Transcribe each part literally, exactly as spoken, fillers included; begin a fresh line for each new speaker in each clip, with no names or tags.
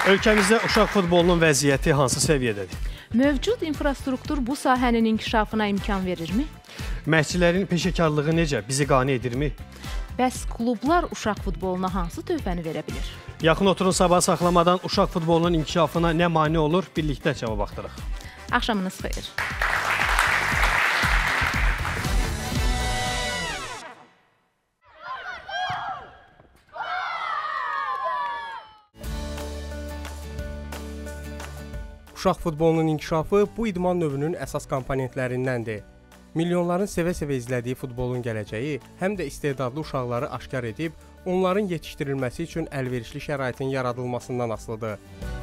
Ölkəmizdə uşaq futbolunun vəziyyəti hansı səviyyədədir?
Mövcud infrastruktur bu sahənin inkişafına imkan verirmi?
Məşqçilərin peşəkarlığı necə? Bizi qane edirmi?
Bəs klublar uşaq futboluna hansı töhfəni verə bilir?
Yaxın oturun, sabah saxlamadan uşaq futbolunun inkişafına nə mane olur? Birlikdə cavab axtarıq.
Axşamınız xeyir.
Uşaq futbolunun inkişafı bu idman növünün əsas komponentlərindəndir. Milyonların sevə-sevə izlədiyi futbolun gələcəyi həm də istedadlı uşaqları aşkar edib, onların yetişdirilməsi üçün əlverişli şəraitin yaradılmasından asılıdır.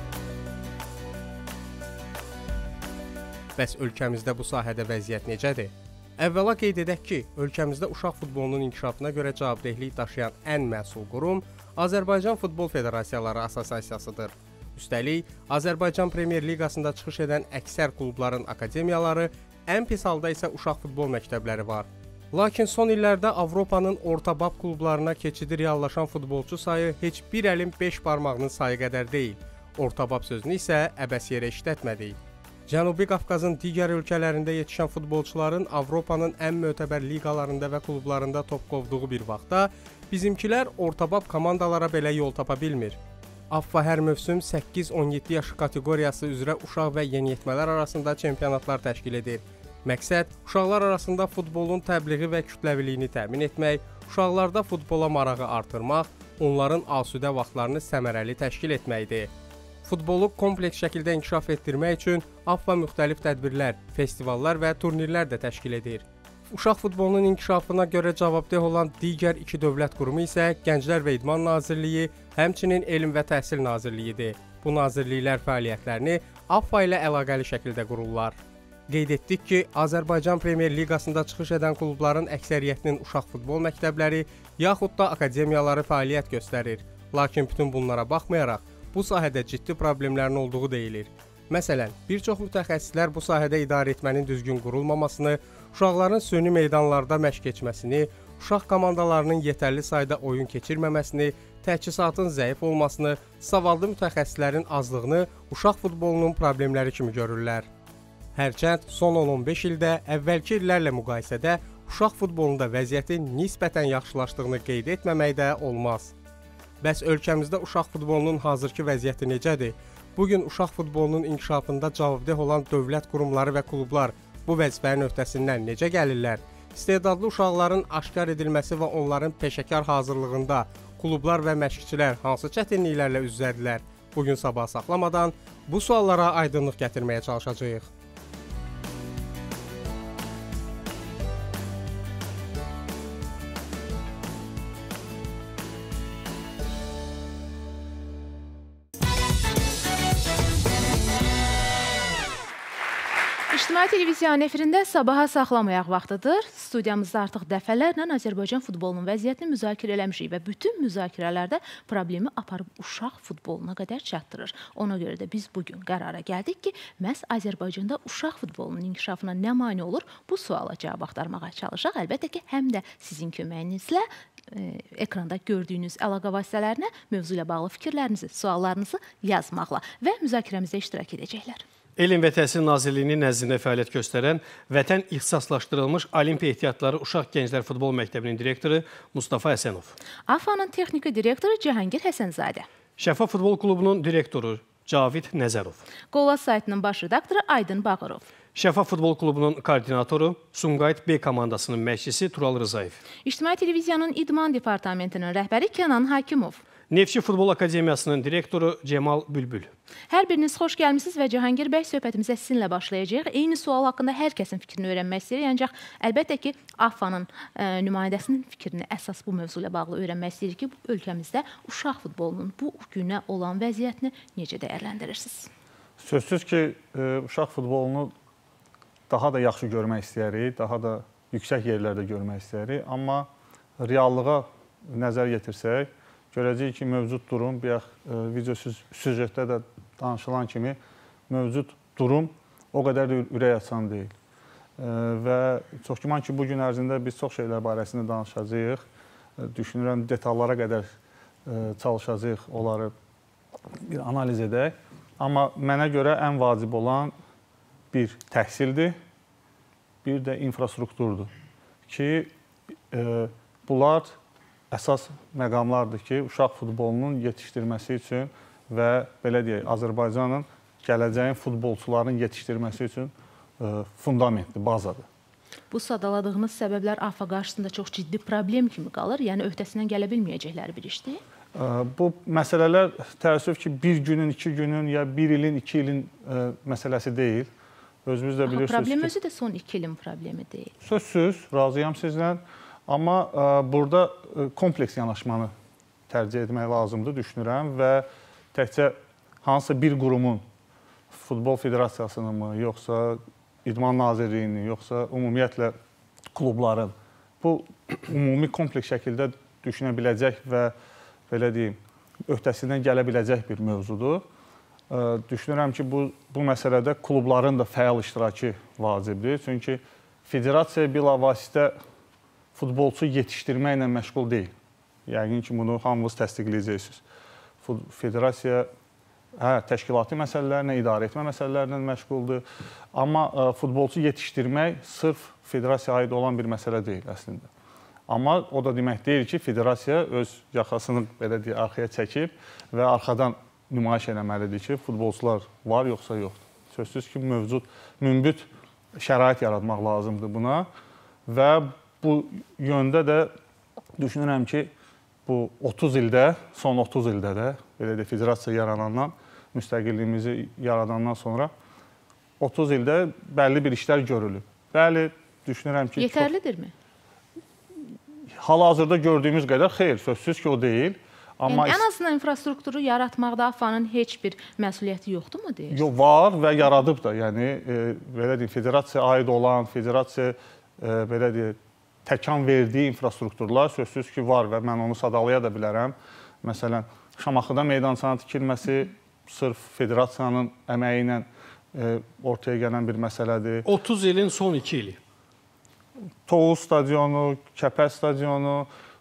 Bəs ölkəmizdə bu sahədə vəziyyət necədir? Əvvəla qeyd edək ki, ölkəmizdə uşaq futbolunun inkişafına görə cavabdehlik daşıyan ən məsul qurum Azərbaycan Futbol Federasiyaları Assosiasiyasıdır. Üstəlik, Azərbaycan Premyer Liqasında çıxış edən əksər klubların akademiyaları, ən pis halda isə uşaq futbol məktəbləri var. Lakin son illərdə Avropanın orta-bab klublarına keçidi reallaşan futbolçu sayı heç bir əlin beş barmağının sayı qədər deyil. Orta-bab sözünü isə əbəs yerə işlətmədik. Cənubi Qafqazın digər ölkələrində yetişən futbolçuların Avropanın ən mötəbər liqalarında və klublarında top qovduğu bir vaxtda bizimkilər orta-bab komandalara belə yol tapa bilmir. AFFA hər mövsüm səkkiz on yeddi yaş kateqoriyası üzrə uşaq və yeniyetmələr arasında çempionatlar təşkil edir. Məqsəd, uşaqlar arasında futbolun təbliği və kütləviliyini təmin etmək, uşaqlarda futbola marağı artırmaq, onların asudə vaxtlarını səmərəli təşkil etməkdir. Futbolu kompleks şəkildə inkişaf etdirmək üçün AFFA müxtəlif tədbirlər, festivallar və turnirlər də təşkil edir. Uşaq futbolunun inkişafına görə cavabdeh olan digər iki dövlət qurumu isə Gənclər və İdman Nazirliyi, həmçinin Elm və Təhsil Nazirliyidir. Bu nazirliklər fəaliyyətlərini AFFA ilə əlaqəli şəkildə qururlar. Qeyd etdik ki, Azərbaycan Premyer Liqasında çıxış edən klubların əksəriyyətinin uşaq futbol məktəbləri yaxud da akademiyaları fəaliyyət göstərir. Lakin bütün bunlara baxmayaraq, bu sahədə ciddi problemlərin olduğu deyilir. Məsələn, bir çox mütəxəssislər bu sahədə idarə etmənin düzgün qurulmamasını, uşaqların süni meydanlarda məşq keçməsini, uşaq komandalarının yetərli sayda oyun keçirməməsini, təchizatın zəif olmasını, savadlı mütəxəssislərin azlığını uşaq futbolunun problemləri kimi görürlər. Hərçənd son on on beş ildə əvvəlki illərlə müqayisədə uşaq futbolunda vəziyyətin nisbətən yaxşılaşdığını qeyd etməmək də olmaz. Bəs ölkəmizdə uşaq futbolunun hazırki vəziyyəti necədir? Bugün uşaq futbolunun inkişafında cavabdeh olan dövlət qurumları və klublar bu vəzifənin öhdəsindən necə gəlirlər? İstedadlı uşaqların aşkar edilməsi və onların peşəkar hazırlığında klublar və məşqçilər hansı çətinliklərlə üz-üzədirlər? Bugün sabah saxlamadan bu suallara aydınlıq gətirməyə çalışacağıq.
İctimai televiziyanın efirində sabaha saxlamayaq vaxtıdır. Studiyamızda artıq dəfələrlə Azərbaycan futbolunun vəziyyətini müzakirə eləmişik və bütün müzakirələrdə problemi aparıb uşaq futboluna qədər çatdırır. Ona görə də biz bugün qərara gəldik ki, məhz Azərbaycanda uşaq futbolunun inkişafına nə mane olur, bu suala cavab axtarmağa çalışaq. Əlbəttə ki, həm də sizin köməyinizlə e, ekranda gördüyünüz əlaqə vasitələrinə mövzu ilə bağlı fikirlərinizi, suallarınızı yazmaqla və müzakirəmizdə iştirak edəcəklər.
Elm və Təhsil Nazirliyinin nəzdində fəaliyyət göstərən Vətən ixtisaslaşdırılmış Olimpiya ehtiyatları Uşaq Gənclər Futbol Məktəbinin direktoru Mustafa Həsənov.
AFFA-nın texniki direktoru Cahangir Həsənzadə.
Şəfa Futbol Klubunun direktoru Cavid Nəzərov.
Qola saytının baş redaktoru Aydın Bağırov.
Şəfa Futbol Klubunun koordinatoru Sumqayıt B komandasının məşqçisi Tural Rızayev.
İctimai televiziyanın İdman Departamentinin rəhbəri Kənan Hakimov.
Neftçi Futbol Akademiyasının direktoru Cemal Bülbül.
Hər biriniz xoş gəlmişsiniz və Cahangir bəy, söhbətimizə sizinlə başlayacağıq. Eyni sual haqqında hər kəsin fikrini öyrənmək istəyirik, ancaq əlbəttə ki, AFFA-nın e, nümayəndəsinin fikrini əsas bu mövzu ilə bağlı öyrənmək istəyirik ki, ölkəmizdə uşaq futbolunun bu günə olan vəziyyətini necə dəyərləndirirsiniz?
Sözsüz ki, e, uşaq futbolunu daha da yaxşı görmək istəyirik, daha da yüksək yerlərdə görmək istəyirik, amma reallığa nəzər yetirsək, görəcəyik ki, mövcud durum, bayaq e, video süjetdə də danışılan kimi mövcud durum o qədər də ürək açan deyil. E, və çox güman ki, bu gün ərzində biz çox şeylər barəsində danışacağıq. E, düşünürəm, detallara qədər e, çalışacağıq onları bir analiz edək. Amma mənə görə ən vacib olan bir təhsildir, bir də infrastrukturdur ki, e, bunlar əsas məqamlardır ki, uşaq futbolunun yetişdirməsi üçün və belə deyək, Azərbaycanın gələcəyin futbolçuların yetişdirməsi üçün e, fundamentdir, bazadır.
Bu sadaladığımız səbəblər AFFA qarşısında çox ciddi problem kimi qalır, yəni öhdəsindən gələ bilməyəcəkləri bir işdir.
E, bu məsələlər təəssüf ki, bir günün, iki günün ya bir ilin, iki ilin e, məsələsi deyil. Özünüz də bilirsiniz ki...
Problem özü də son iki ilin problemi deyil.
Sözsüz, razıyam sizlə. Amma ə, burada ə, kompleks yanaşmanı tərcih etmək lazımdır, düşünürəm və təkcə hansısa bir qurumun, Futbol Federasiyasının mı, yoxsa İdman Nazirliyini, yoxsa ümumiyyətlə klubların bu ümumi kompleks şəkildə düşünə biləcək və belə deyim, öhdəsindən gələ biləcək bir mövzudur. Ə, düşünürəm ki, bu, bu məsələdə klubların da fəal iştirakı vacibdir. Çünki federasiya bilavasitə futbolçu yetişdirməklə məşğul deyil. Yəqin ki, bunu hamınız təsdiqləyəcəksiniz. Federasiya hə, təşkilati məsələlərlə, idarə etmə məsələlərlə məşğuldur. Amma ə, futbolçu yetişdirmək sırf federasiyaya aid olan bir məsələ deyil əslində. Amma o da demək deyil ki, federasiya öz yaxasını belə deyək, arxaya çəkib və arxadan nümayiş eləməlidir ki, futbolçular var yoxsa yoxdur. Sözsüz ki, mövcud, münbit şərait yaratmaq lazımdır buna və bu yöndə də düşünürəm ki, bu otuz ildə, son otuz ildə də, belə də federasiya yaranandan, müstəqilliyimizi yaradandan sonra otuz ildə bəlli bir işlər görülüb. Bəli, düşünürəm ki...
Yetərlidirmi?
Hal-hazırda gördüyümüz qədər xeyr, sözsüz ki, o deyil.
Amma yəni, ən azından infrastrukturu yaratmaqda AFFA-nın heç bir məsuliyyəti yoxdurmu deyir?
Yox, var və yaradıb da. Yəni, e, belə deyim, federasiyaya aid olan, federasiya e, belə deyim, təkan verdiyi infrastrukturlar sözsüz ki, var və mən onu sadalaya da bilərəm. Məsələn, Şamaxıda meydançanın tikilməsi sırf federasiyanın əməyi ilə e, ortaya gələn bir məsələdir.
otuz ilin son iki ili.
Tovuz stadionu, Kəpəz stadionu,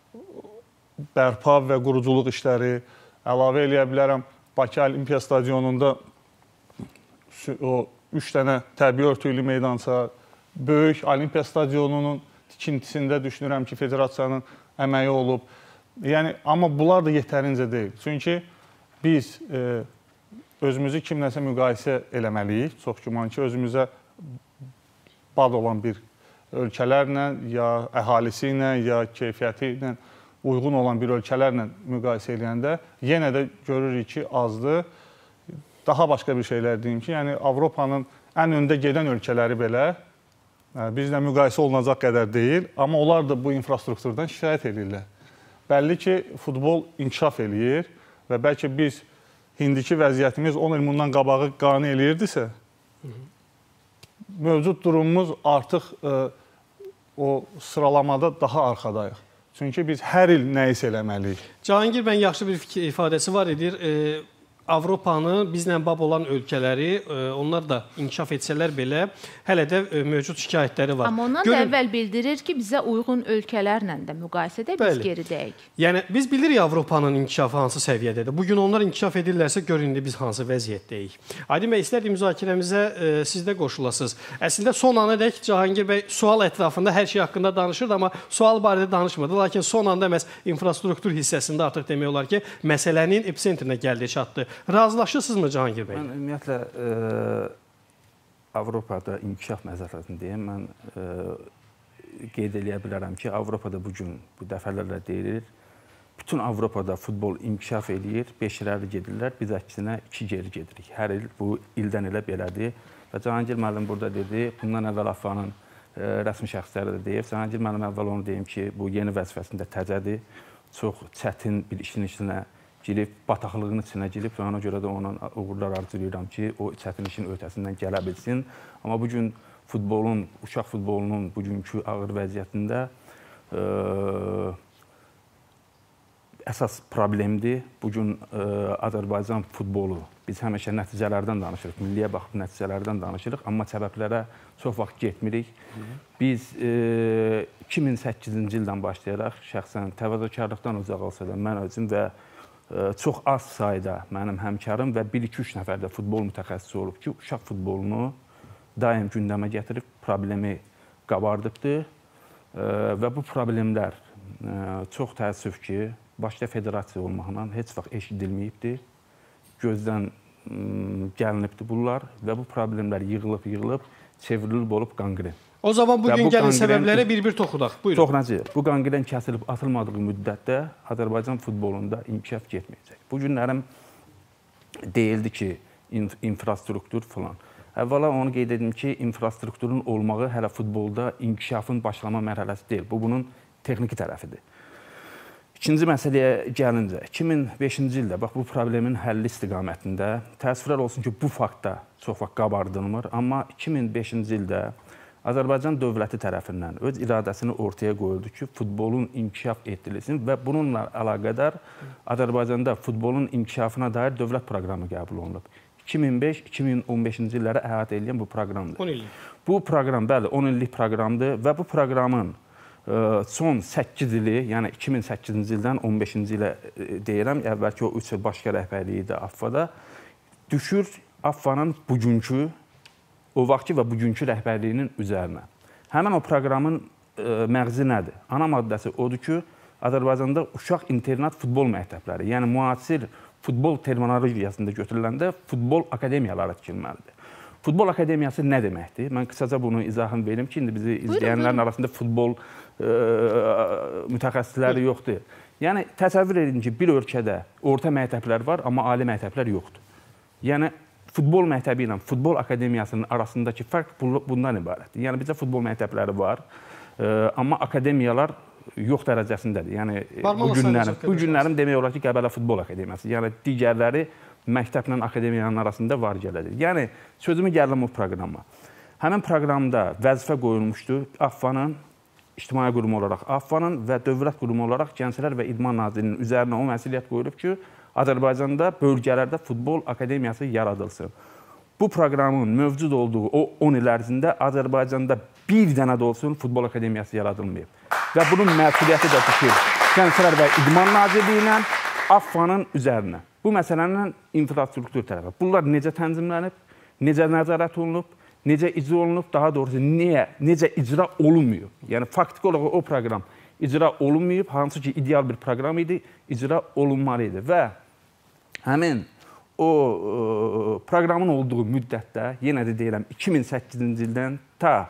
bərpa və quruculuq işləri, əlavə eləyə bilərəm. Bakı Olimpiya stadionunda o üç dənə təbii örtüklü meydança, böyük Olimpiya stadionunun tikintisində düşünürəm ki, federasiyanın əməyi olub. Yəni, amma bunlar da yetərincə deyil. Çünki biz e, özümüzü kimləsə müqayisə eləməliyik. Çox güman ki, özümüzə bad olan bir ölkələrlə, ya əhalisi ilə, ya keyfiyyəti ilə uyğun olan bir ölkələrlə müqayisə edəndə yenə də görürük ki, azdır. Daha başqa bir şeylər deyim ki, yəni Avropanın ən öndə gedən ölkələri belə bizlə müqayisə olunacaq qədər deyil, amma onlar da bu infrastrukturdan şikayət edirlər. Bəlli ki, futbol inkişaf eləyir və bəlkə biz indiki vəziyyətimiz on il bundan qabağı qane eləyirdisə, mövcud durumumuz artıq ə, o sıralamada daha arxadayıq. Çünki biz hər il nəyisə eləməliyik.
Cahangir bəyin yaxşı bir fikir ifadəsi var edir. E, Avropanı, bizlə bab olan ölkələri, e, onlar da inkişaf etsələr belə, hələ də e, mövcud şikayətləri var.
Amma ondan Görün... da əvvəl bildirir ki, bizə uyğun ölkələrlə də müqayisədə biz Bəli. geridəyik.
Yəni, biz bilirik Avropanın inkişafı hansı səviyyədədir. Bugün onlar inkişaf edirlərsə, görün indi biz hansı vəziyyətdəyik. Aydın bəy, istərdik müzakirəmizə e, siz də qoşulasınız. Əslində, son ana dək Cahangir bəy sual ətrafında hər şey haqqında danışırdı, amma sual barədə danışmadı. Lakin son anda məhz infrastruktur hissəsində artıq demək olar ki, məsələnin epicentrinə gəldi, çatdı. Razılaşırsınızmı Cahangir bəy?
Mən ümumiyyətlə e, Avropada inkişaf məzəfətindəyim. Mən e, qeyd eləyə bilərəm ki, Avropada bugün bu dəfələrlə deyilir, bütün Avropada futbol inkişaf eləyir, beş irəli gedirlər, biz əksinə iki geri gedirik. Hər il bu ildən ilə belədir. Və Cahangir müəllim burada dedi, bundan əvvəl AFFA-nın e, rəsmi şəxsləri də deyib. Cahangir müəllim əvvəl onu deyim ki, bu yeni vəzifəsində təzədir, çox çətin bir işin içinə girib, bataqlığın içinə girib və ona görə də onun uğurlar arzulayıram ki, o çətin işin öhdəsindən gələ bilsin. Amma bugün futbolun, uşaq futbolunun bugünkü ağır vəziyyətində ə, əsas problemdir. Bugün ə, Azərbaycan futbolu, biz həmişə nəticələrdən danışırıq, milliyə baxıb nəticələrdən danışırıq, amma səbəblərə çox vaxt getmirik. Biz ə, iki min səkkizinci ildən başlayaraq şəxsən təvəzzökarlıqdan uzaq olsa da mən özüm və çox az sayda mənim həmkarım və bir iki üç nəfər də futbol mütəxəssisi olub ki, uşaq futbolunu daim gündəmə gətirib problemi qabardıbdır və bu problemlər çox təəssüf ki, başda federasiya olmaqla heç vaxt eşidilməyibdir, gözdən gəlinibdir bunlar və bu problemlər yığılıb-yığılıb, çevrilib olub qanqren.
O zaman bugün gəlin səbəblərə bir-bir toxunaq. Buyurun.
Toxunacaq. Bu qanqren kəsilib atılmadığı müddətdə Azərbaycan futbolunda inkişaf getməyəcək. Bu günlərim deyildi ki, infrastruktur falan. Əvvəla onu qeyd edim ki, infrastrukturun olmağı hələ futbolda inkişafın başlama mərhələsi deyil. Bu, bunun texniki tərəfidir. İkinci məsələyə gəlincə, iki min beşinci ildə, bax bu problemin həlli istiqamətində, təəssüflər olsun ki, bu faktda çox vaxt qabardılmır, amma iki min beşinci ildə Azərbaycan dövləti tərəfindən öz iradəsini ortaya qoyuldu ki, futbolun inkişaf etdirilsin və bununla əlaqədar Azərbaycanda futbolun inkişafına dair dövlət proqramı qəbul olunub. iki min beş iki min on beşinci illəri əhatə edən bu proqramdır.
on illik.
Bu proqram, bəli, on illik proqramdır və bu proqramın son səkkiz ili, yəni iki min səkkizinci ildən on beşinci ilə deyirəm, əvvəlki o üç il başqa rəhbərliyi də A F A-da düşür A F A-nın bugünkü, o vaxtki və bugünkü rəhbərliyinin üzərinə. Həmin o proqramın məğzi nədir? Ana maddəsi odur ki, Azərbaycanda uşaq internat futbol məktəbləri, yəni müasir futbol terminologiyasında götürüləndə futbol akademiyaları tikilməlidir. Futbol akademiyası nə deməkdir? Mən qısaca bunu izahını verim ki, indi bizi izləyənlərin arasında futbol mütəxəssisləri yoxdur. Yəni, təsəvvür edin ki, bir ölkədə orta məktəblər var, amma ali məktəblər yoxdur. Yəni, futbol məktəbi ilə futbol akademiyasının arasındakı fərq bundan ibarətdir. Yəni, bizdə futbol məktəbləri var, amma akademiyalar yox dərəcəsindədir. Yəni, bu günlərim, bu günlərim demək olar ki, Qəbələ Futbol Akademiyası. Yəni, digərləri məktəblə akademiyanın arasında var gələcək. Yəni, sözümü gəldim o proqrama. Həmin proqramda vəzifə qoyulmuşdu A F A-nın, ictimai qurumu olaraq A F A-nın və dövlət qurumu olaraq Gənclər və İdman Nazirinin üzərinə o məsuliyyət qoyulub ki, Azərbaycanda bölgələrdə futbol akademiyası yaradılsın. Bu proqramın mövcud olduğu o on il ərzində Azərbaycanda bir dənə də olsun futbol akademiyası yaradılmayıb. Və bunun məsuliyyəti də düşür Gənclər və İdman Nazirliyi ilə A F A-nın üzərinə. Bu məsələnin infrastruktur tərəfi. Bunlar necə tənzimlənib, necə nəzarət olunub, necə icra olunub, daha doğrusu niyə, necə icra olunmuyor. Yəni, faktiki olaraq o proqram icra olunmayıb, hansı ki, ideal bir proqram idi, icra olunmalı idi. Və həmin o proqramın olduğu müddətdə, yenə də deyirəm, iki min səkkizinci ildən ta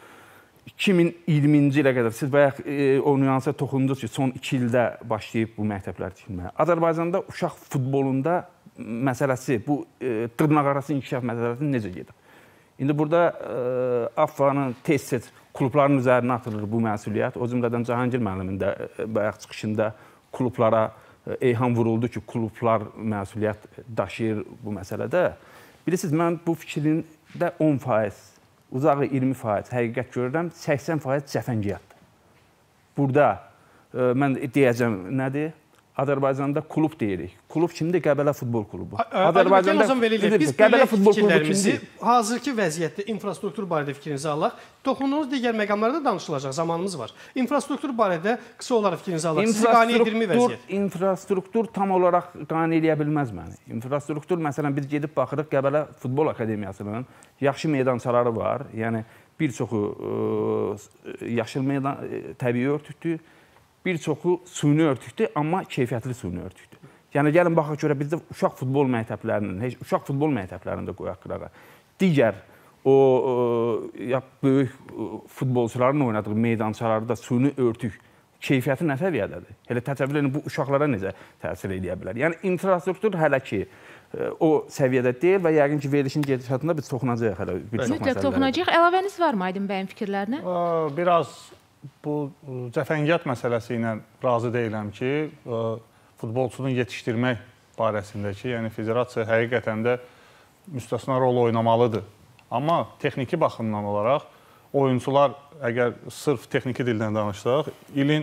iki min iyirminci ilə qədər, siz bayaq o nüansa toxundunuz ki, son iki ildə başlayıb bu məktəblər tikilməyə. Azərbaycanda uşaq futbolunda məsələsi, bu dırnaqarası inkişaf məsələsi necə gedir? İndi burada A F A-nın tez-tez klubların üzərinə atılır bu məsuliyyət. O cümlədən Cahangir müəllimin də bayaq çıxışında klublara eyham vuruldu ki, klublar məsuliyyət daşıyır bu məsələdə. Bilirsiniz, mən bu fikrində on faiz, uzağı iyirmi faiz həqiqət görürəm, səksən faiz cəfəngiyatdır. Burada mən deyəcəm nədir? Azərbaycanda klub deyirik. Klub kimdir? Qəbələ Futbol Klubu.
Azərbaycanda biz Qəbələ Futbol Klubu hazırki vəziyyətdə infrastruktur barədə fikrinizi alaq. Toxunduğunuz digər məqamlarda danışılacaq, zamanımız var. İnfrastruktur barədə qısa olaraq fikrinizi alaq. Sizi qane edirmi vəziyyət?
İnfrastruktur tam olaraq qane eləyə bilməz məni. İnfrastruktur, məsələn, biz gedib baxırıq Qəbələ Futbol Akademiyasının yaxşı meydançaları var. Yəni, bir çoxu yaşıl meydan, təbii örtükdür. Bir çoxu suni örtükdür, amma keyfiyyətli suni örtükdür. Yəni, gəlin baxaq görə bizdə uşaq futbol məktəblərinin, heç uşaq futbol məktəblərində qoyaq qırağa. Digər o böyük futbolçuların oynadığı meydançalarda suni örtük keyfiyyəti nə səviyyədədir? Elə təsəvvür edin, bu uşaqlara necə təsir edə bilər? Yəni, infrastruktur hələ ki o səviyyədə deyil və yəqin ki, verilişin gedişatında biz toxunacaq hələ bir çox məsələlərə.
Mütləq toxunacaq. Əlavəniz varmı Aydın bəyin fikirlərinə?
Biraz bu cəfəngiyyat məsələsi ilə razı deyiləm ki, futbolçunun yetişdirmək barəsindəki, yəni federasiya həqiqətən də müstəsna rol oynamalıdır. Amma texniki baxımdan olaraq oyunçular, əgər sırf texniki dildən danışsaq, ilin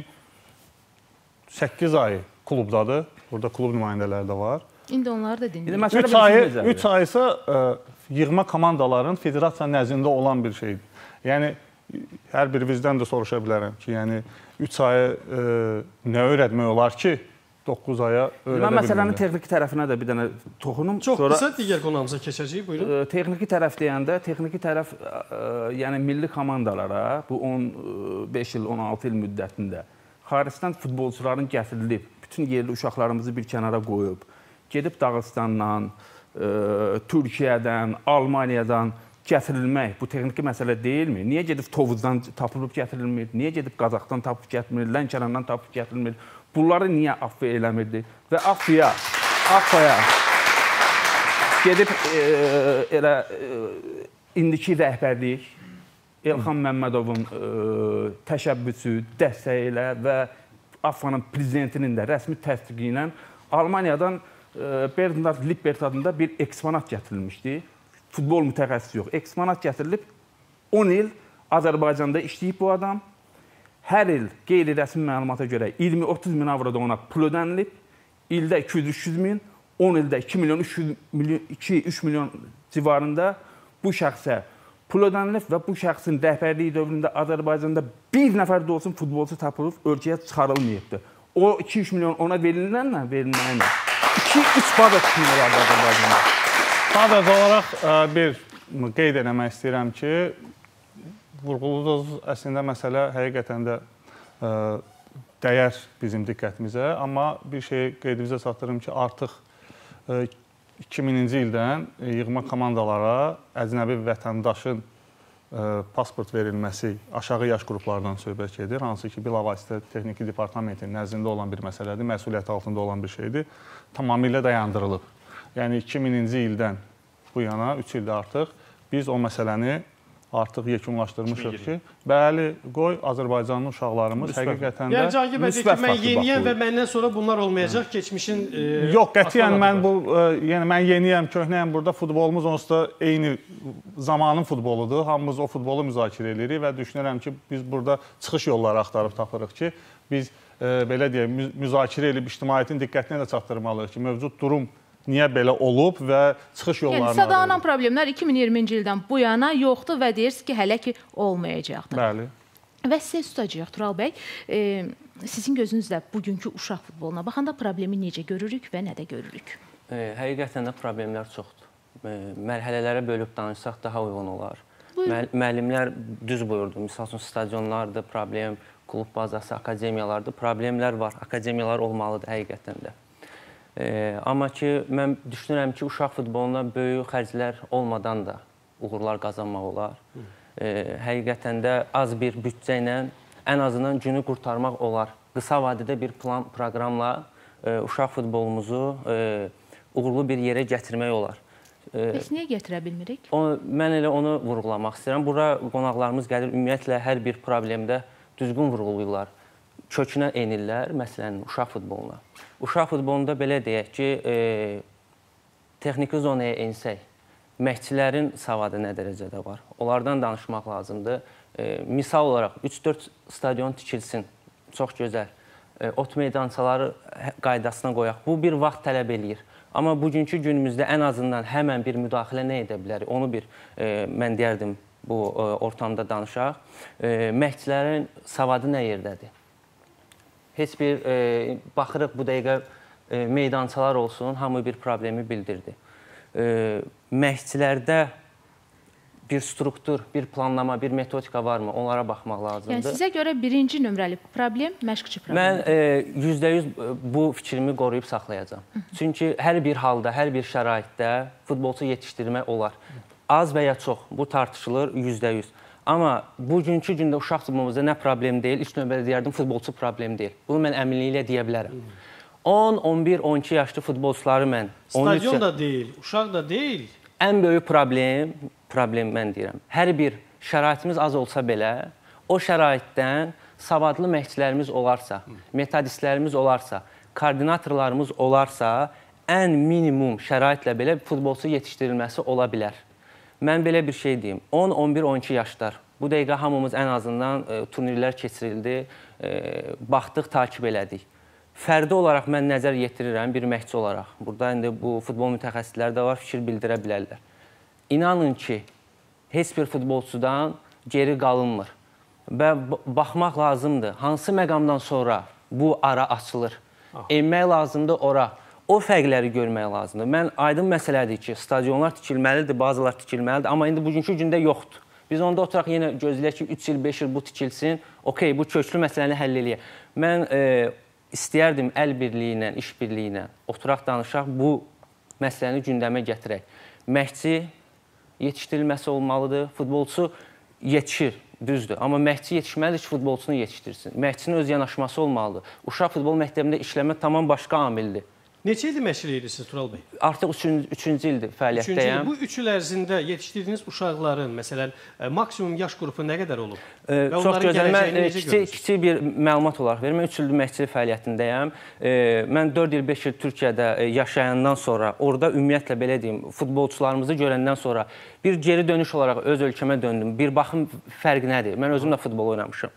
səkkiz ayı klubdadır. Burada klub nümayəndələri də var.
İndi onları da dinləyək.
üç ay isə yığma komandaların federasiya nəzdində olan bir şeydir. Yəni, hər birimizdən də soruşa bilərəm ki, yəni üç ayı nə öyrətmək olar ki, doqquz aya öyrədə
Mən məsələnin
bilmirlər.
texniki tərəfinə də bir dənə toxunum.
Çox qısa digər qonağımıza keçəcəyik, buyurun.
Ə, texniki tərəf deyəndə, texniki tərəf ə, yəni milli komandalara bu on beş il, on altı il müddətində xaricdən futbolçuların gətirilib, bütün yerli uşaqlarımızı bir kənara qoyub, gedib Dağıstandan, ə, Türkiyədən, Almaniyadan gətirilmək bu texniki məsələ deyilmi? Niyə gedib Tovuzdan tapılıb gətirilmir? Niyə gedib Qazaxdan tapıb gətirilmir? Lənkərandan tapıb gətirilmir? Bunları niyə AFFA eləmirdi? Və AFFA-ya, AFFA-ya gedib e, elə e, indiki rəhbərlik Elxan Məmmədovun e, təşəbbüsü, dəstəyi ilə və AFFA-nın prezidentinin də rəsmi təsdiqi ilə Almaniyadan e, Bernhard Lippert adında bir eksponat gətirilmişdi. Futbol mütəxəssisi yox. Eksponat gətirilib on il Azərbaycanda işləyib bu adam. Hər il qeyri-rəsmi məlumata görə iyirmi otuz min avroda ona pul ödənilib. İldə iki yüz üç yüz min, on ildə iki milyon üç milyon civarında bu şəxsə pul ödənilib və bu şəxsin rəhbərliyi dövründə Azərbaycanda bir nəfər də olsun futbolçu tapılıb ölkəyə çıxarılmayıbdır. O iki üç milyon ona verilənlə verilməyinlə iki üç baza çıxmıyor Azərbaycanda.
Sadəcə olaraq bir qeyd eləmək istəyirəm ki, vurğuladığınız əslində məsələ həqiqətən də ə, dəyər bizim diqqətimizə, amma bir şey qeydimizə çatdırım ki, artıq ə, iki minci ildən yığma komandalara əcnəbi vətəndaşın ə, pasport verilməsi aşağı yaş qruplardan söhbət gedir, hansı ki, bilavasitə texniki departamentin nəzdində olan bir məsələdir, məsuliyyəti altında olan bir şeydir, tamamilə dayandırılıb. Yəni iki minci ildən bu yana, üç ildə artıq biz o məsələni artıq yekunlaşdırmışıq ki, bəli, qoy Azərbaycanlı uşaqlarımız müsbət. Həqiqətən də
yəni, Cahangir bəy deyir ki, mən yeniyəm və məndən sonra bunlar olmayacaq, keçmişin... E,
Yox, qətiyyən mən, bu, e, yəni, mən yeniyəm, köhnəyəm, burada futbolumuz onsuz da eyni zamanın futboludur, hamımız o futbolu müzakirə edirik və düşünürəm ki, biz burada çıxış yolları axtarıb tapırıq ki, biz e, belə deyək, müzakirə edib ictimaiyyətin diqqətinə də çatdırmalıyıq ki, mövcud durum niyə belə olub və çıxış yollarını
yəni, sadalanan problemlər iki min iyirminci ildən bu yana yoxdur və deyirsiniz ki, hələ ki olmayacaqdır.
Bəli.
Və sizə tutacağıq, Tural bəy. E, sizin gözünüzdə bugünkü uşaq futboluna baxanda problemi necə görürük və nədə görürük?
E, həqiqətən də problemlər çoxdur. E, mərhələlərə bölüb danışsaq daha uyğun olar. Müəll müəllimlər düz buyurdu. Misal üçün, stadionlardır, problem, klub bazası, akademiyalardır. Problemlər var, akademiyalar olmalıdır həqiqətən də. E, amma ki, mən düşünürəm ki, uşaq futboluna böyük xərclər olmadan da uğurlar qazanmaq olar. E, həqiqətən də az bir büdcə ilə ən azından günü qurtarmaq olar. Qısa vadədə bir plan, proqramla e, uşaq futbolumuzu e, uğurlu bir yerə gətirmək olar. E,
Biz niyə gətirə bilmirik?
O, mən elə onu vurğulamaq istəyirəm. Bura qonaqlarımız gəlir, ümumiyyətlə hər bir problemdə düzgün vurğulayırlar. Kökünə enirlər, məsələnin uşaq futboluna. Uşaq futbolunda belə deyək ki, e, texniki zonaya ensək, məşqçilərin savadı nə dərəcədə var? Onlardan danışmaq lazımdır. E, misal olaraq üç dörd stadion tikilsin, çox gözəl. E, ot meydançaları qaydasına qoyaq. Bu bir vaxt tələb eləyir. Amma bugünkü günümüzdə ən azından həmən bir müdaxilə nə edə bilərik? Onu bir, e, mən deyərdim, bu e, ortamda danışaq. E, məşqçilərin savadı nə yerdədir? Heç bir, e, baxırıq bu dəqiqə e, meydançalar olsun, hamı bir problemi bildirdi. E, məşqçilərdə bir struktur, bir planlama, bir metodika varmı? Onlara baxmaq lazımdır.
Yəni, sizə görə birinci nömrəli problem məşqçi problemi.
Mən yüzdə yüz bu fikrimi qoruyub saxlayacağam. Çünki hər bir halda, hər bir şəraitdə futbolçu yetişdirmək olar. Az və ya çox, bu tartışılır yüzdə yüz. Amma bugünkü gündə uşaq futbolumuzda nə problem deyil, ilk növbədə deyərdim, futbolçu problem deyil. Bunu mən əminliklə deyə bilərəm. on, on bir, on iki yaşlı futbolçuları mən...
Stadion da deyil, uşaq da deyil.
Ən böyük problem, problem mən deyirəm, hər bir şəraitimiz az olsa belə, o şəraitdən savadlı məşqçilərimiz olarsa, metodistlərimiz olarsa, koordinatorlarımız olarsa, ən minimum şəraitlə belə futbolçu yetişdirilməsi ola bilər. Mən belə bir şey deyim, on, on bir, on iki yaşlar. Bu dəqiqə hamımız ən azından e, turnirlər keçirildi, e, baxdıq, takib elədik. Fərdi olaraq mən nəzər yetirirəm bir məşqçi olaraq. Burada indi bu futbol mütəxəssisləri də var, fikir bildirə bilərlər. İnanın ki, heç bir futbolçudan geri qalınmır. Və baxmaq lazımdır, hansı məqamdan sonra bu ara açılır. enmək lazımdır ora. O fərqləri görmək lazımdır. Mən aydın məsələdir ki, stadionlar tikilməlidir, bazılar tikilməlidir, amma indi bugünkü gündə yoxdur. Biz onda oturaq yenə gözləyək ki, üç il, beş il bu tikilsin, okey, bu köklü məsələni həll eləyək. Mən e, istəyərdim əl birliyi ilə, iş birliyi ilə oturaq danışaq, bu məsələni gündəmə gətirək. Məşqçi yetişdirilməsi olmalıdır, futbolçu yetişir, düzdür. Amma məşqçi yetişməlidir ki, futbolçunu yetişdirsin. Məşqçinin öz yanaşması olmalıdır. Uşaq futbol məktəbində işləmə tamam başqa amildir.
Neçə ildir məşqçilik edirsiniz Tural bəy?
Artıq üçüncü, üçüncü ildir fəaliyyətdəyəm.
Bu üç il ərzində yetişdirdiyiniz uşaqların, məsələn, maksimum yaş qrupu nə qədər olub?
E, çox gözəl. Mən kiçik, kiçik bir məlumat olaraq verim. Mən üç ildir məşqçilik fəaliyyətindəyəm. E, mən dörd il, beş il Türkiyədə yaşayandan sonra, orada ümumiyyətlə belə deyim, futbolçularımızı görəndən sonra bir geri dönüş olaraq öz ölkəmə döndüm. Bir baxım fərq nədir? Mən özüm də futbol oynamışam.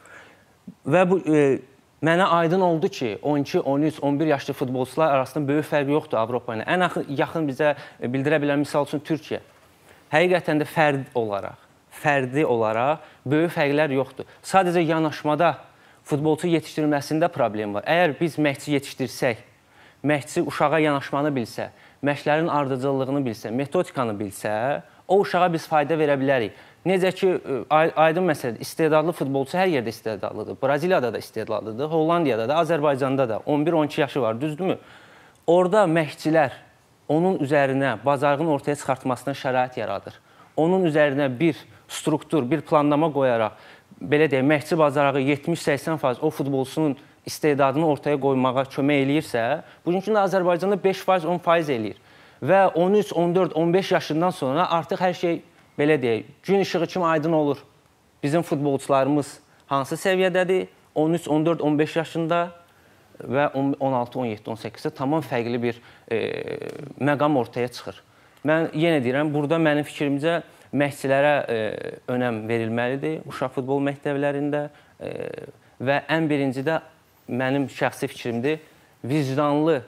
Və bu e, mənə aydın oldu ki, on iki, on üç, on bir yaşlı futbolçular arasında böyük fərq yoxdur Avropa ilə. Ən yaxın bizə bildirə bilən misal üçün Türkiyə. Həqiqətən də fərd olaraq, fərdi olaraq böyük fərqlər yoxdur. Sadəcə yanaşmada futbolçu yetişdirilməsində problem var. Əgər biz məşqçi yetişdirsək, məşqçi uşağa yanaşmanı bilsə, məşqlərin ardıcıllığını bilsə, metodikanı bilsə, o uşağa biz fayda verə bilərik. Necə ki, aydın məsələdir, istedadlı futbolçu hər yerdə istedadlıdır. Braziliyada da istedadlıdır, Hollandiyada da, Azərbaycanda da on bir on iki yaşı var, düzdürmü? Orada məşqçilər onun üzərinə bacarığın ortaya çıxartmasına şərait yaradır. Onun üzərinə bir struktur, bir planlama qoyaraq, belə deyək, məşqçi bacarağı yetmiş səksən faiz o futbolçunun istedadını ortaya qoymağa kömək eləyirsə, bugünkü də Azərbaycanda beş faiz, on faiz eləyir. Və on üç, on dörd, on beş yaşından sonra artıq hər şey belə deyək, gün işığı kimi aydın olur. Bizim futbolçularımız hansı səviyyədədir? on üç, on dörd, on beş yaşında və on altı, on yeddi, on səkkizdə tamam fərqli bir e, məqam ortaya çıxır. Mən yenə deyirəm, burada mənim fikrimcə məşqçilərə e, önəm verilməlidir uşaq futbol məktəblərində e, və ən birinci də mənim şəxsi fikrimdir, vicdanlı,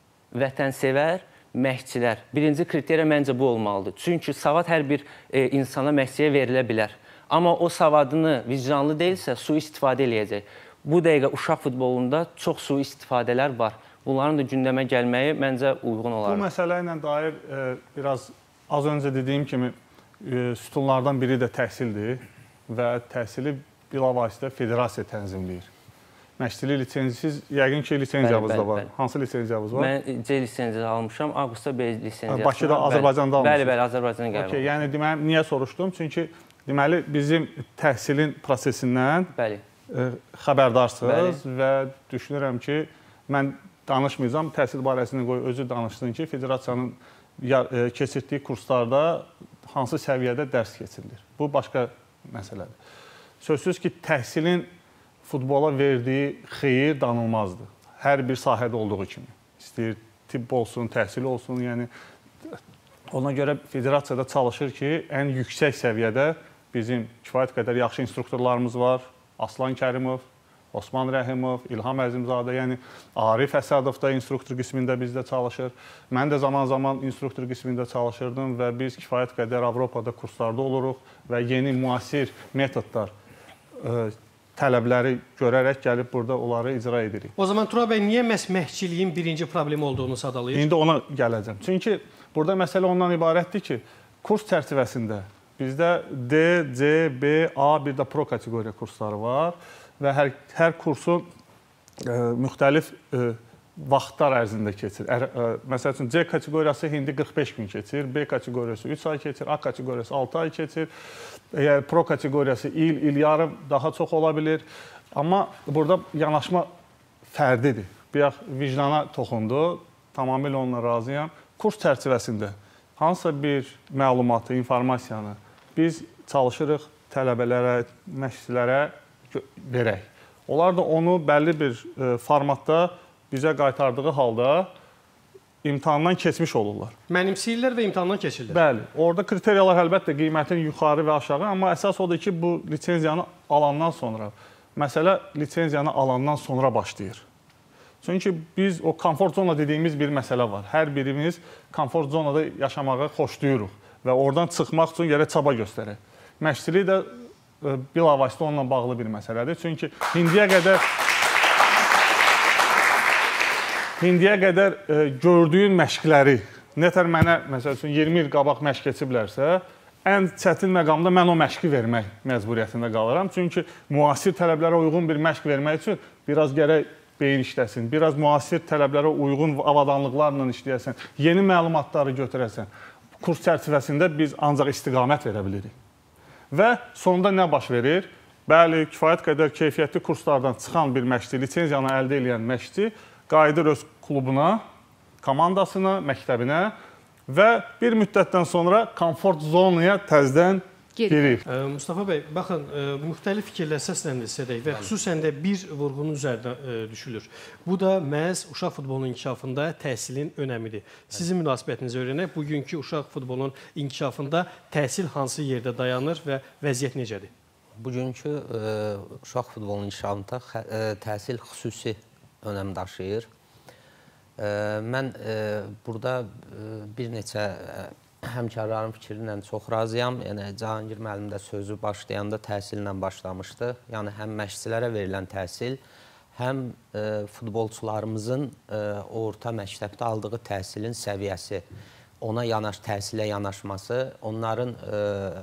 vətənsevər məşqçilər. Birinci kriteriya məncə bu olmalıdır. Çünki savad hər bir e, insana, məşqçiyə verilə bilər. Amma o savadını vicdanlı deyilsə, sui-istifadə eləyəcək. Bu dəqiqə uşaq futbolunda çox sui-istifadələr var. Bunların da gündəmə gəlməyi məncə uyğun olar.
Bu məsələ ilə dair e, biraz az öncə dediyim kimi e, sütunlardan biri də təhsildir və təhsili bilavasitə federasiya tənzimləyir. Məşqçilik lisenzisiz, yəqin ki, lisenziyavız da var. Hansı lisenziyavız var?
Mən C lisenziya almışam, Avqustda B lisenziyası.
Bakıda, Azərbaycanda almışam.
Bəli, bəli, Azərbaycana gəlmişam.
Okay, yəni deməli, niyə soruşdum? Çünki deməli bizim təhsilin prosesindən bəli. E, xəbərdarsınız bəli. Və düşünürəm ki, mən danışmayacağam, təhsil barəsində qoy özü danışsın ki, federasiyanın e, keçirdiyi kurslarda hansı səviyyədə dərs keçirilir. Bu başqa məsələdir. Sözsüz ki, təhsilin futbola verdiyi xeyir danılmazdır. Hər bir sahədə olduğu kimi. İstəyir tibb olsun, təhsil olsun, yəni ona görə federasiyada çalışır ki, ən yüksək səviyyədə bizim kifayət qədər yaxşı instruktorlarımız var. Aslan Kərimov, Osman Rəhimov, İlham Əzimzadə, yəni Arif Əsədov da instruktor qismində bizdə çalışır. Mən də zaman-zaman instruktor qismində çalışırdım və biz kifayət qədər Avropada kurslarda oluruq və yeni müasir metodlar ə, tələbləri görərək gəlib burada onları icra edirik.
O zaman Tural bəy, niyə məhz məşqçiliyin birinci problemi olduğunu sadalayır?
İndi ona gələcəm. Çünki burada məsələ ondan ibarətdir ki, kurs çərçivəsində bizdə D, C, B, A, bir də pro kateqoriya kursları var və hər, hər kursun ə, müxtəlif ə, vaxtlar ərzində keçir. Ə, ə, məsəl üçün, C kateqoriyası indi qırx beş gün keçir, B kateqoriyası üç ay keçir, A kateqoriyası altı ay keçir. Əgər pro kateqoriyası il, il yarım daha çox ola bilir. Amma burada yanaşma fərdidir. Bir vicdana toxundu, tamamilə onunla razıyam. Kurs çərçivəsində hansısa bir məlumatı, informasiyanı biz çalışırıq tələbələrə, məşqçilərə verək. Onlar da onu bəlli bir e, formatda bizə qaytardığı halda imtahandan keçmiş olurlar.
Mənimsəyirlər və imtahandan keçirlər.
Bəli. Orada kriteriyalar əlbəttə qiymətin yuxarı və aşağı, amma əsas odur ki, bu lisenziyanı alandan sonra, məsələ lisenziyanı alandan sonra başlayır. Çünki biz o komfort zona dediyimiz bir məsələ var. Hər birimiz komfort zonada yaşamağı xoşlayırıq və oradan çıxmaq üçün yerə çaba göstərək. Məşqçilik də bilavasitə onunla bağlı bir məsələdir. Çünki indiyə qədər indiyə qədər e, gördüyün məşqləri, nətər mənə, məsəl üçün, iyirmi il qabaq məşq keçiblərsə, ən çətin məqamda mən o məşqi vermək məcburiyyətində qalıram. Çünki müasir tələblərə uyğun bir məşq vermək üçün biraz gərək beyin işləsin, biraz müasir tələblərə uyğun avadanlıqlarla işləyəsən, yeni məlumatları götürəsən. Kurs çərçivəsində biz ancaq istiqamət verə bilirik. Və sonunda nə baş verir? Bəli, kifayət qədər keyfiyyətli kurslardan çıxan bir məşqçi, lisenziyanı əldə edən məşqçi qayıdır öz klubuna, komandasına, məktəbinə və bir müddətdən sonra komfort zonaya təzədən girir.
Mustafa bəy, baxın, müxtəlif fikirlər səsləndirsək və xüsusən də bir vurğunun üzərinə düşülür. Bu da məhz uşaq futbolunun inkişafında təhsilin önəmidir. Sizin münasibətinizi öyrənək. Bugünkü uşaq futbolunun inkişafında təhsil hansı yerdə dayanır və vəziyyət necədir?
Bugünkü uşaq futbolunun inkişafında təhsil xüsusi önəm daşıyır. Mən burada bir neçə həmkarların fikri ilə çox razıyam. Yəni, Cahangir müəllim də sözü başlayanda təhsillə başlamışdı. Yəni, həm məşqçilərə verilən təhsil, həm e, futbolçularımızın e, orta məktəbdə aldığı təhsilin səviyyəsi, ona yanaş, təhsilə yanaşması, onların e,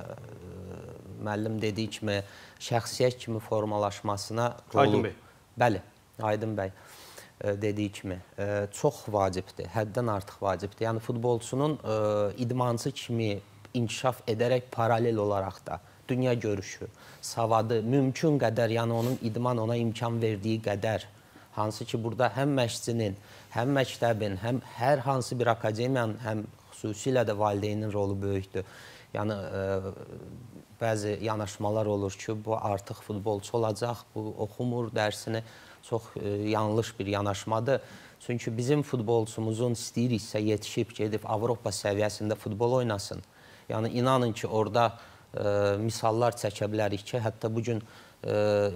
müəllim dediyi kimi şəxsiyyət kimi formalaşmasına rolu...
Aydın bəy.
Bəli, Aydın bəy. Dediyi kimi, çox vacibdir, həddən artıq vacibdir. Yəni, futbolçunun idmançı kimi inkişaf edərək paralel olaraq da dünya görüşü, savadı, mümkün qədər, yəni onun idman ona imkan verdiyi qədər, hansı ki, burada həm məşqçinin, həm məktəbin, həm hər hansı bir akademiyanın, həm xüsusilə də valideynin rolu böyükdür. Yəni, bəzi yanaşmalar olur ki, bu artıq futbolçu olacaq, bu oxumur dərsini. Çox e, yanlış bir yanaşmadır. Çünki bizim futbolçumuzun istəyiriksə yetişib, gedib Avropa səviyyəsində futbol oynasın. Yəni, inanın ki, orada e, misallar çəkə bilərik ki, hətta bugün e,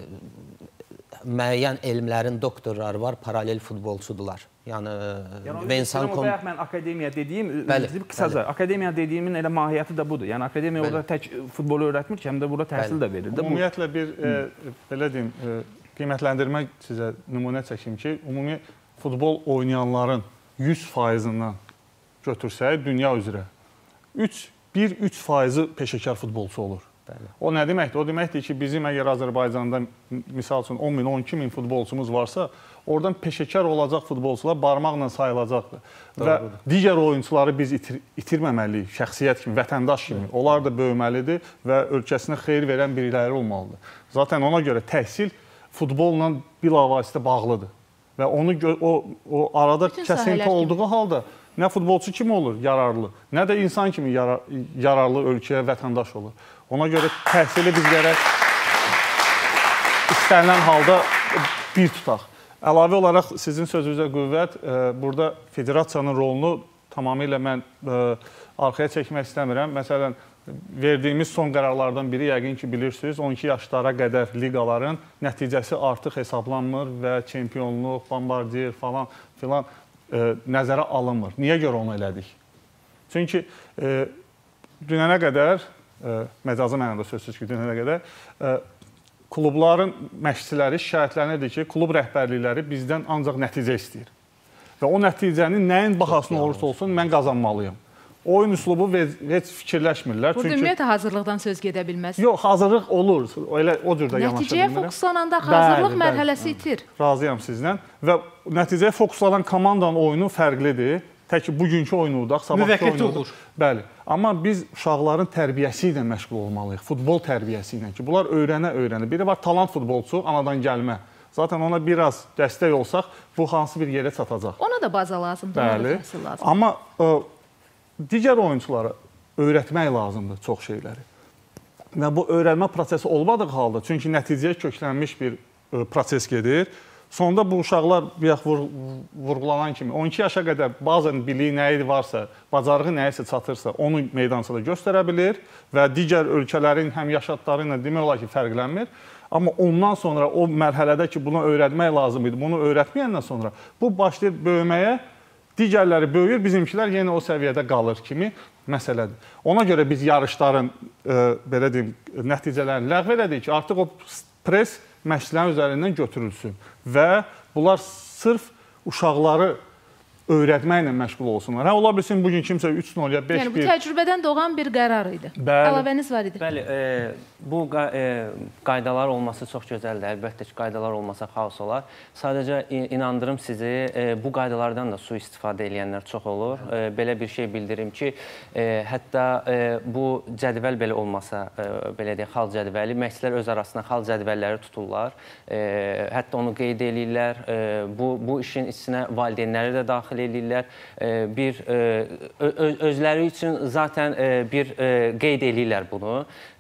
müəyyən elmlərin doktorları var, paralel futbolçudular. Yəni,
yəni Vincent Kom... Mən akademiya dediyim, bəli, qısaca, bəli. Akademiya dediyimin elə mahiyyəti də budur. Yəni, akademiya bəli. Orada tək futbolu öyrətmir ki, həm də burada təhsil də verir.
Ümumiyyətlə bir, e, belə deyim, e, qiymətləndirmə sizə nümunə çəkim ki, ümumi futbol oynayanların yüz faizindən götürsək dünya üzrə bir üç faizi peşəkar futbolçu olur. Bəli. O nə deməkdir? O deməkdir ki, bizim əgər Azərbaycanda misal üçün on min, on iki min futbolçumuz varsa, oradan peşəkar olacaq futbolçular barmaqla sayılacaqdır. Və digər oyuncuları biz itir itirməməliyik, şəxsiyyət kimi, vətəndaş kimi. Onlar da böyüməlidir və ölkəsinə xeyir verən biriləri olmalıdır. Zaten ona görə təhsil futbolla bilavasitə bağlıdır. Və onu o, o arada kəsinti olduğu halda nə futbolçu kimi olur, yararlı, nə də insan kimi yarar, yararlı ölkəyə vətəndaş olur. Ona görə təhsili biz gərək istənilən halda bir tutaq. Əlavə olaraq sizin sözünüzə qüvvət, e, burada federasiyanın rolunu tamamilə mən e, arxaya çəkmək istəmirəm. Məsələn, verdiyimiz son qərarlardan biri yəqin ki, bilirsiniz, on iki yaşlara qədər liqaların nəticəsi artıq hesablanmır və çempionluq, bombardier falan filan e, nəzərə alınmır. Niyə görə onu elədik? Çünki e, dünənə qədər, e, məcazi mənada sözsüz ki, dünənə qədər e, klubların məşqçiləri şikayətlənirdi ki, klub rəhbərlikləri bizdən ancaq nəticə istəyir. Və o nəticənin nəyin bahasına olursa olsun, mən qazanmalıyım. Oyun üslubu heç fikirləşmirlər.
Burada ümumiyyətlə hazırlıqdan söz gedə bilməz.
Yox, hazırlıq olur. Elə o cürdə yanaşa bilmirəm.
Nəticəyə fokuslananda hazırlıq bəli, mərhələsi bəli. itir.
Razıyam sizlə. Və nəticəyə fokuslanan komandanın oyunu fərqlidir. Tək ki, bugünkü oyunu udaq, sabahki oyunu udaq. Bəli. Amma biz uşaqların tərbiyəsi ilə məşğul olmalıyıq. Futbol tərbiyəsi ilə ki, bunlar öyrənə-öyrənə. Biri var talant futbolçu, anadan gəlmə. Zaten ona biraz dəstək olsaq, bu hansı bir yerə çatacaq.
Ona da baza lazımdır.
Bəli. Lazım. Amma ə, digər oyunculara öyrətmək lazımdır çox şeyləri. Və bu öyrənmə prosesi olmadığı halda, çünki nəticəyə köklənmiş bir ə, proses gedir. Sonda bu uşaqlar bayaq vur, vurğulanan kimi on iki yaşa qədər bazən biliyi nəyi varsa, bacarığı nəyisə çatırsa, onu meydançada göstərə bilir və digər ölkələrin həm yaşadları ilə demək olar ki, fərqlənmir. Amma ondan sonra o mərhələdə ki, bunu öyrətmək lazım idi, bunu öyrətməyəndən sonra bu başlayır böyüməyə, digərləri böyüyür, bizimkilər yenə o səviyyədə qalır kimi məsələdir. Ona görə biz yarışların e, belə deyim, nəticələrini ləğv elədik ki, artıq o pres məşqçilərin üzərindən götürülsün və bunlar sırf uşaqları öyrətməklə məşğul olsunlar. Hə, ola bilsin bugün kimsə üç nol ya beş bir.
Yəni bu təcrübədən doğan bir qərar idi.
Bəli.
Əlavəniz var idi.
Bəli, e, bu e, qaydalar olması çox gözəldir. Əlbəttə ki, qaydalar olmasa xaos olar. Sadəcə inandırım sizi, e, bu qaydalardan da sui-istifadə edənlər çox olur. E, belə bir şey bildirim ki, e, hətta e, bu cədvəl belə olmasa, e, belə deyək, xal cədvəli, məşqçilər öz arasında xal cədvəlləri tuturlar. E, hətta onu qeyd edirlər. E, bu, bu işin içinə valideynləri də daxil edirlər. Bir özləri üçün zaten bir qeyd edirlər bunu.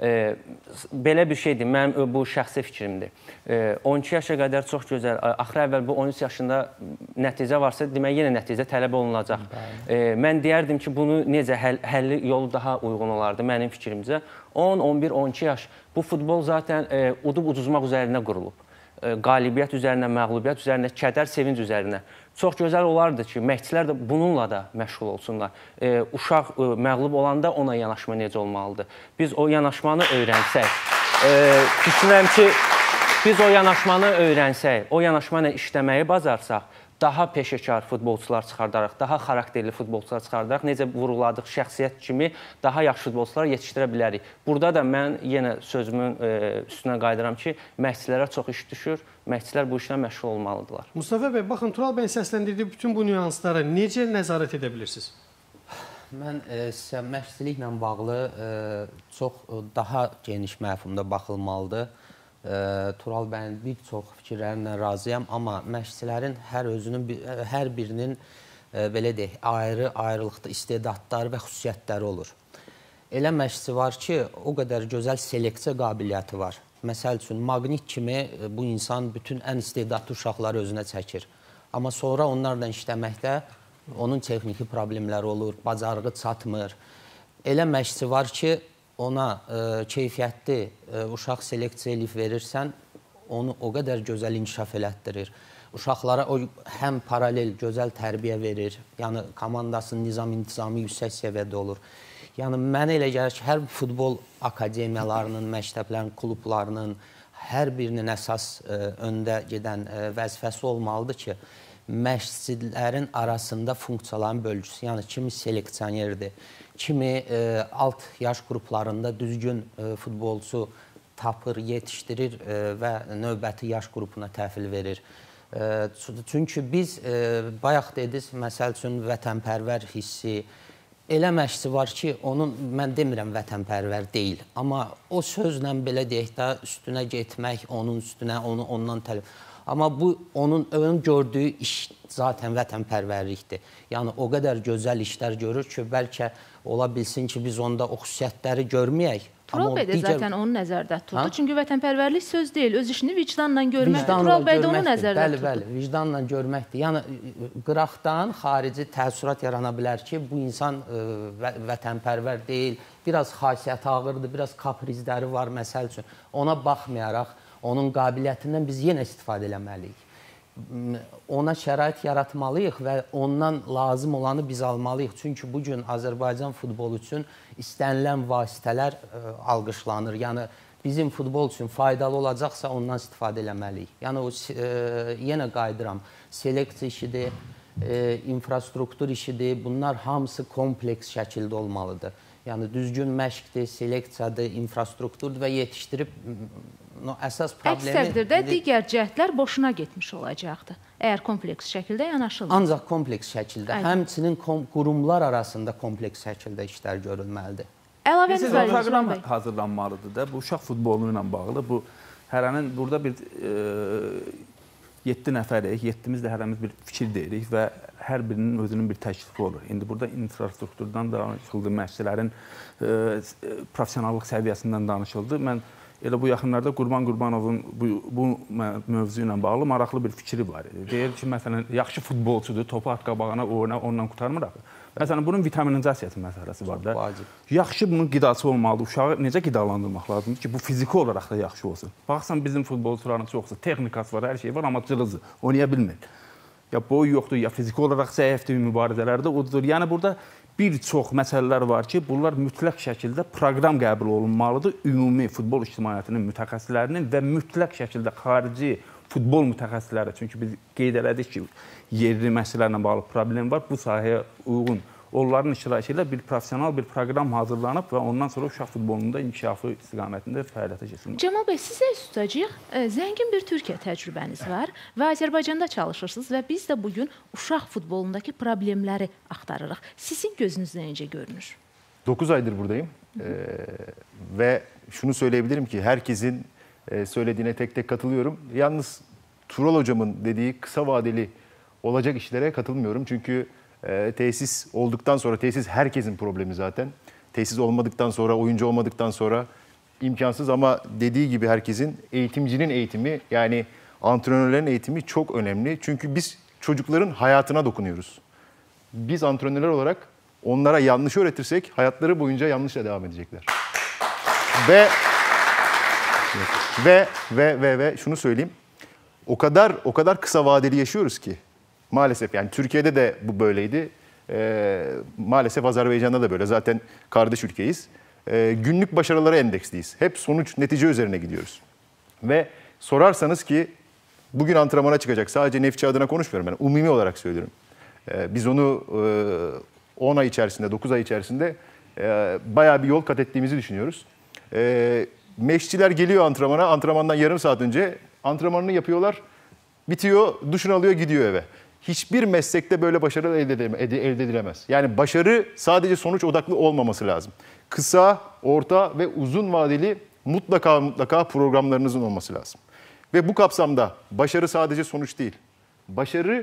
Belə bir şeydir. Mənim bu şəxsi fikrimdir. on iki yaşa qədər çox gözəl. Axır əvvəl bu on üç yaşında nəticə varsa, demək yenə nəticə tələb olunacaq. Mən deyərdim ki, bunu necə həll, həlli yolu daha uyğun olardı mənim fikrimcə. on, on bir, on iki yaş. Bu futbol zaten udub uduzmaq üzərinə qurulub. Qalibiyyət üzərinə, məğlubiyyət üzərinə, kədər, sevinc üzərinə. Çox gözəl olardı ki, məşqçilər də bununla da məşğul olsunlar. E, uşaq e, məğlub olanda ona yanaşma necə olmalıdır? Biz o yanaşmanı öyrənsək, e, düşünürəm ki, biz o yanaşmanı öyrənsək, o yanaşma ilə işləməyi bacarsaq, daha peşəkar futbolçular çıxardaraq, daha xarakterli futbolçular çıxardaraq, necə vurğuladıq şəxsiyyət kimi daha yaxşı futbolçular yetişdirə bilərik. Burada da mən yenə sözümün e, üstünə qaydıram ki, məşqçilərə çox iş düşür, məşqçilər bu işlə məşğul olmalıdırlar.
Mustafa bəy, baxın, Tural bəyin səsləndirdiyi bütün bu nüanslara necə nəzarət edə bilirsiniz?
Mən e, sizə məşqçiliklə bağlı e, çox daha geniş məfhumda baxılmalıdır. E, Tural bəyin bir çox fikirlərinlə razıyam, amma məşqçilərin hər özünün, hər birinin e, belə deyək, ayrı-ayrılıqda istedadları və xüsusiyyətləri olur. Elə məşqçi var ki, o qədər gözəl seleksiya qabiliyyəti var. Məsəl üçün, maqnit kimi bu insan bütün ən istedadlı uşaqları özünə çəkir. Amma sonra onlarla işləməkdə onun texniki problemləri olur, bacarığı çatmır. Elə məşqçi var ki, ona e, keyfiyyətli e, uşaq seleksiya eləyib verirsən, onu o qədər gözəl inkişaf elətdirir. Uşaqlara o həm paralel gözəl tərbiyə verir, yəni komandasının nizam-intizamı yüksək səviyyədə olur. Yəni mənə elə gəlir ki, hər futbol akademiyalarının, məktəblərin, klublarının hər birinin əsas e, öndə gedən e, vəzifəsi olmalıdır ki, məşqçilərin arasında funksiyaların bölgüsü, yəni kimi seleksionerdir, kimi e, alt yaş qruplarında düzgün e, futbolçu tapır, yetişdirir e, və növbəti yaş qrupuna təhvil verir. E, çünki biz, e, bayaq dediniz, məsəl üçün vətənpərvər hissi, elə məşqçi var ki, onun, mən demirəm vətənpərvər deyil, amma o sözlə belə deyək də üstünə getmək, onun üstünə, onu ondan tələb. Amma bu, onun, onun gördüyü iş zaten vətənpərvərlikdir. Yəni, o qədər gözəl işlər görür ki, bəlkə ola bilsin ki, biz onda o xüsusiyyətləri görməyək.
Tural bəy də zaten onu nəzərdə tutdu. Çünki vətənpərvərlik söz deyil, öz işini vicdanla görmək. Tural bəy də onu nəzərdə tutdu.
Bəli, bəli, vicdanla görməkdir. Yəni, qıraqdan xarici təəssürat yarana bilər ki, bu insan vətənpərvər deyil, biraz xasiyyəti ağırdır, biraz kaprizləri var, məsəl üçün. Ona baxmayaraq, onun qabiliyyətindən biz yenə istifadə eləməliyik. Ona şərait yaratmalıyıq və ondan lazım olanı biz almalıyıq. Çünki bugün Azərbaycan futbolu üçün istənilən vasitələr ə, alqışlanır. Yəni, bizim futbol üçün faydalı olacaqsa ondan istifadə eləməliyik. Yəni, o, ə, yenə qayıdıram, seleksiya işidir, ə, infrastruktur işidir. Bunlar hamısı kompleks şəkildə olmalıdır. Yəni, düzgün məşqdir, seleksiyadır, infrastrukturdur və yetişdirib no, əsas problemi...
Əks təqdirdə digər cəhdlər boşuna getmiş olacaqdır, əgər kompleks şəkildə yanaşılır.
Ancaq kompleks şəkildə, Aynen. həmçinin kom qurumlar arasında kompleks şəkildə işlər görülməlidir.
Əlavəniz var,
proqram hazırlanmalıdır da, bu uşaq futbolu ilə bağlı. Bu, hərənin burada bir yeddi nəfərik, yeddimiz də hərəmiz bir fikir deyirik və hər birinin özünün bir təklifi olur. İndi burada infrastrukturdan danışıldı, məşqçilərin professionallıq səviyyəsindən danışıldı. Mən elə bu yaxınlarda Qurban Qurbanovun bu, bu mövzu ilə bağlı maraqlı bir fikri var. Deyir ki, məsələn, yaxşı futbolçudur, topu at qabağına oyna, ondan qurtarmıraq. Məsələn, bunun vitaminizasiyası məsələsi var da. Yaxşı bunun qidası olmalıdır. Uşağı necə qidalandırmaq lazımdır ki, bu fiziki olaraq da yaxşı olsun. Baxsan, bizim futbolçuların çoxsa texnikası var, hər şey var, amma cılızı, oynaya bilmir. Ya boy yoxdur, ya fiziki olaraq zəifdir mübarizələrdə, odur. Yəni, burada bir çox məsələlər var ki, bunlar mütləq şəkildə proqram qəbul olunmalıdır. Ümumi futbol ictimaiyyətinin mütəxəssislərinin və mütləq şəkildə xarici futbol mütəxəssisləri, çünki biz qeyd elədik ki, yerli məsələlərlə bağlı problem var, bu sahəyə uyğun onların iştirakı ilə bir professional bir proqram hazırlanıb və ondan sonra uşaq futbolunun da inkişafı istiqamətində fəaliyyətə keçirilməlidir.
Cəmal bəy, sizə üst tutacağıq. Zəngin bir Türkiyə təcrübəniz var və Azərbaycanda çalışırsınız və biz də bugün uşaq futbolundakı problemləri axtarırıq. Sizin gözünüzdə necə görünür?
dokuz aydır buradayım ee, ve şunu söyleyebilirim ki herkesin e, söylediğine tek tek katılıyorum. Yalnız Tural hocamın dediği kısa vadeli olacak işlere katılmıyorum. Çünkü e, tesis olduktan sonra, tesis herkesin problemi zaten. Tesis olmadıktan sonra, oyuncu olmadıktan sonra imkansız ama dediği gibi herkesin eğitimcinin eğitimi, yani antrenörlerin eğitimi çok önemli. Çünkü biz çocukların hayatına dokunuyoruz. Biz antrenörler olarak onlara yanlış öğretirsek hayatları boyunca yanlışla devam edecekler. Ve ve ve ve ve şunu söyleyeyim. O kadar o kadar kısa vadeli yaşıyoruz ki maalesef, yani Türkiye'de de bu böyleydi. Ee, maalesef Azerbaycan'da da böyle. Zaten kardeş ülkeyiz. Ee, günlük başarılara endeksliyiz. Hep sonuç, netice üzerine gidiyoruz. Ve sorarsanız ki bugün antrenmana çıkacak. Sadece Nefçi adına konuşmuyorum ben. Umumi olarak söylüyorum. Ee, biz onu on ay içerisinde, dokuz ay içerisinde e, bayağı bir yol kat ettiğimizi düşünüyoruz. E, meşçiler geliyor antrenmana, antrenmandan yarım saat önce antrenmanını yapıyorlar, bitiyor, duşunu alıyor, gidiyor eve. Hiçbir meslekte böyle başarı elde edilemez. Yani başarı sadece sonuç odaklı olmaması lazım. Kısa, orta ve uzun vadeli mutlaka mutlaka programlarınızın olması lazım. Ve bu kapsamda başarı sadece sonuç değil. Başarı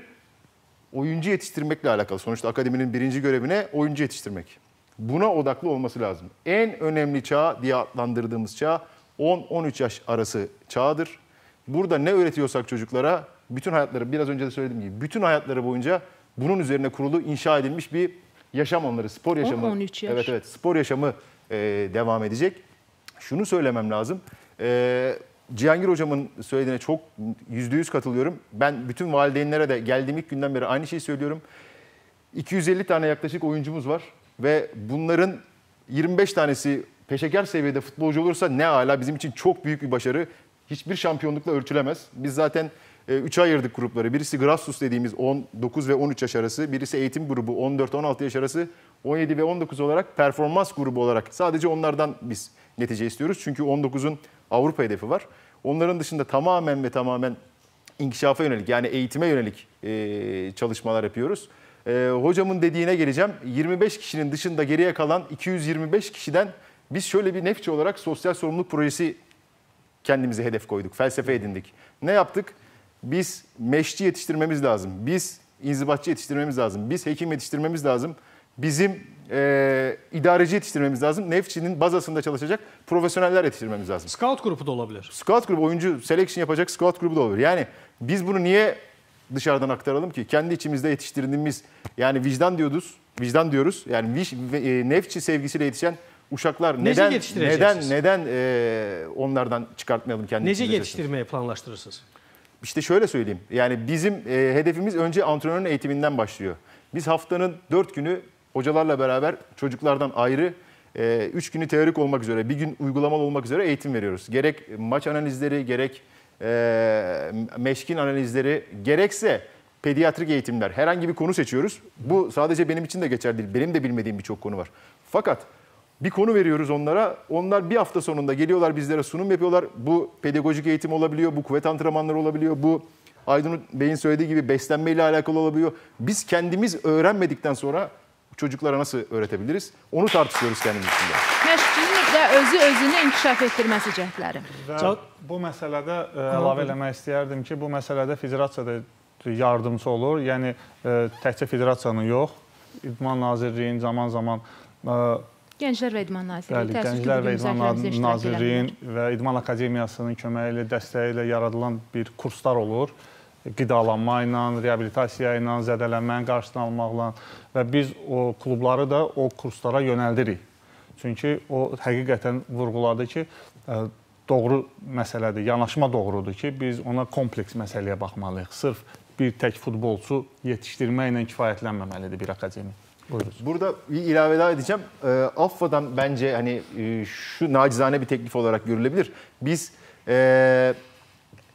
oyuncu yetiştirmekle alakalı. Sonuçta akademinin birinci görevine oyuncu yetiştirmek. Buna odaklı olması lazım. En önemli çağ diye adlandırdığımız çağ on on üç yaş arası çağdır. Burada ne öğretiyorsak çocuklara, bütün hayatları, biraz önce de söylediğim gibi, bütün hayatları boyunca bunun üzerine kurulu, inşa edilmiş bir yaşam onları, spor yaşamı.
on on üç yaş.
Evet evet, spor yaşamı e, devam edecek. Şunu söylemem lazım. E, Cihangir hocamın söylediğine çok yüzde yüz katılıyorum. Ben bütün valideynlere de geldiğim ilk günden beri aynı şeyi söylüyorum. iki yüz elli tane yaklaşık oyuncumuz var ve bunların yirmi beş tanesi peşeker seviyede futbolcu olursa ne âlâ, bizim için çok büyük bir başarı. Hiçbir şampiyonlukla ölçülemez. Biz zaten üçe ayırdık grupları. Birisi Grassus dediğimiz on dokuz ve on üç yaş arası, birisi eğitim grubu on dört on altı yaş arası, on yedi ve on dokuz olarak performans grubu olarak sadece onlardan biz netice istiyoruz. Çünkü on dokuzun Avrupa hedefi var. Onların dışında tamamen ve tamamen inkişafa yönelik, yani eğitime yönelik e, çalışmalar yapıyoruz. E, hocamın dediğine geleceğim. yirmi beş kişinin dışında geriye kalan iki yüz yirmi beş kişiden biz şöyle bir Nefçi olarak sosyal sorumluluk projesi kendimize hedef koyduk, felsefe edindik. Ne yaptık? Biz meşçi yetiştirmemiz lazım. Biz inzibatçı yetiştirmemiz lazım. Biz hekim yetiştirmemiz lazım. Bizim e, idareci yetiştirmemiz lazım. Nefçinin bazasında çalışacak profesyoneller yetiştirmemiz lazım.
Scout grubu da olabilir.
Scout grubu, oyuncu selection yapacak scout grubu da olabilir. Yani biz bunu niye dışarıdan aktaralım ki? Kendi içimizde yetiştirdiğimiz, yani vicdan diyoruz, vicdan diyoruz. Yani viş, e, Nefçi sevgisiyle yetişen uşaklar neden neden neden e, onlardan çıkartmayalım kendimizi?
Nece yetiştirmeyi planlaştırırsınız?
İşte şöyle söyleyeyim. Yani bizim e, hedefimiz önce antrenörün eğitiminden başlıyor. Biz haftanın dört günü hocalarla beraber çocuklardan ayrı, e, üç günü teorik olmak üzere, bir gün uygulamalı olmak üzere eğitim veriyoruz. Gerek maç analizleri, gerek e, meşkin analizleri, gerekse pediatrik eğitimler. Herhangi bir konu seçiyoruz. Bu sadece benim için de geçerli değil. Benim de bilmediğim birçok konu var. Fakat bir konu veriyoruz onlara. Onlar bir hafta sonunda geliyorlar, bizlere sunum yapıyorlar. Bu pedagojik eğitim olabiliyor, bu kuvvet antrenmanları olabiliyor, bu Aydın Bey'in söylediği gibi beslenmeyle alakalı olabiliyor. Biz kendimiz öğrenmedikten sonra çocuklara nasıl öğretebiliriz? Onu tartışıyoruz kendimiz içinde.
Məşqçinin də özü özünü inkişaf etdirməsi cəhdləri.
Və bu məsələdə ə, əlavə eləmək istəyərdim ki, bu məsələdə federasiya da yardımcı olur. Yəni ə, təkcə federasiyanın yox, İdman Nazirliyinin zaman-zaman ə,
Gənclər və İdman Nazirliyi,
bəli, Gənclər və İdman Nazirliyinin və İdman Akademiyasının köməyi ilə, dəstəyi ilə yaradılan bir kurslar olur. Qidalanma ilə, reabilitasiya ilə, zədələnmənin qarşısını almaqla və biz o klubları da o kurslara yönəldirik. Çünki o həqiqətən vurğuladı ki, doğru məsələdir, yanaşma doğrudur ki, biz ona kompleks məsələyə baxmalıyıq. Sırf bir tək futbolçu yetişdirməklə kifayətlənməməlidir bir akademi. Buyurun.
Burada bir ilave daha edeceğim. E, AFFA'dan bence hani e, şu nacizane bir teklif olarak görülebilir. Biz e,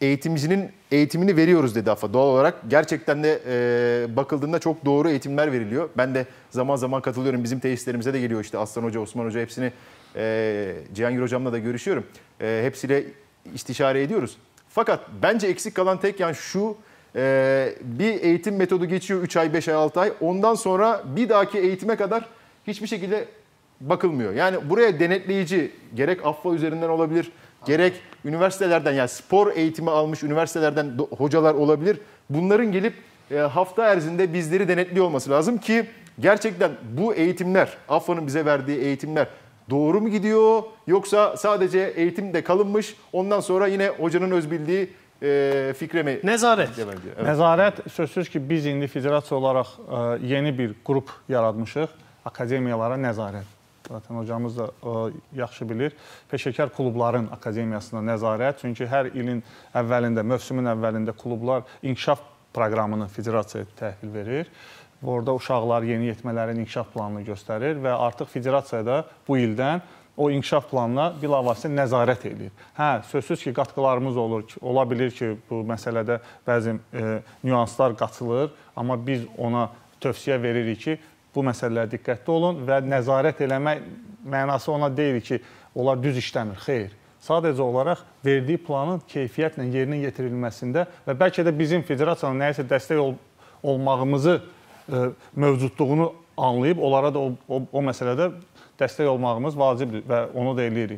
eğitimcinin eğitimini veriyoruz dedi AFA doğal olarak. Gerçekten de e, bakıldığında çok doğru eğitimler veriliyor. Ben de zaman zaman katılıyorum. Bizim tesislerimize de geliyor işte Aslan Hoca, Osman Hoca hepsini e, Cihangir Hocam'la da görüşüyorum. E, hepsiyle istişare ediyoruz. Fakat bence eksik kalan tek yan şu, e, bir eğitim metodu geçiyor üç ay, beş ay, altı ay. Ondan sonra bir dahaki eğitime kadar hiçbir şekilde bakılmıyor. Yani buraya denetleyici gerek AFFA üzerinden olabilir, gerek üniversitelerden yani spor eğitimi almış üniversitelerden hocalar olabilir. Bunların gelip e, hafta erzinde bizleri denetliyor olması lazım ki gerçekten bu eğitimler, AFFA'nın bize verdiği eğitimler doğru mu gidiyor yoksa sadece eğitimde kalınmış ondan sonra yine hocanın öz bildiği e, fikre mi?
Nəzarət.
Evet. Nəzarət sözsüz ki biz indi federasiya olaraq e, yeni bir qrup yaratmışıq. Akademiyalara nəzarət. Zaten hocamız da ə, yaxşı bilir. Peşəkar klubların akademiyasına nəzarət. Çünki hər ilin əvvəlində, mövsümün əvvəlində klublar inkişaf proqramını federasiyaya təhvil verir. Orada uşaqlar yeni yetmələrin inkişaf planını göstərir və artıq federasiya da bu ildən o inkişaf planına bilavasitə nəzarət edir. Hə, sözsüz ki, qatqılarımız olur. Ola bilir ki, bu məsələdə bəzi e, nüanslar qaçılır, amma biz ona tövsiyə veririk ki, bu məsələlərə diqqətli olun və nəzarət eləmək mənası ona deyil ki, onlar düz işləmir. Xeyr. Sadəcə olaraq verdiyi planın keyfiyyətlə yerinə yetirilməsində və bəlkə də bizim federasiyanın nəyisə dəstək ol olmağımızı e, mövcudluğunu anlayıb, onlara da o, o, o məsələdə dəstək olmağımız vacibdir və onu da eləyirik.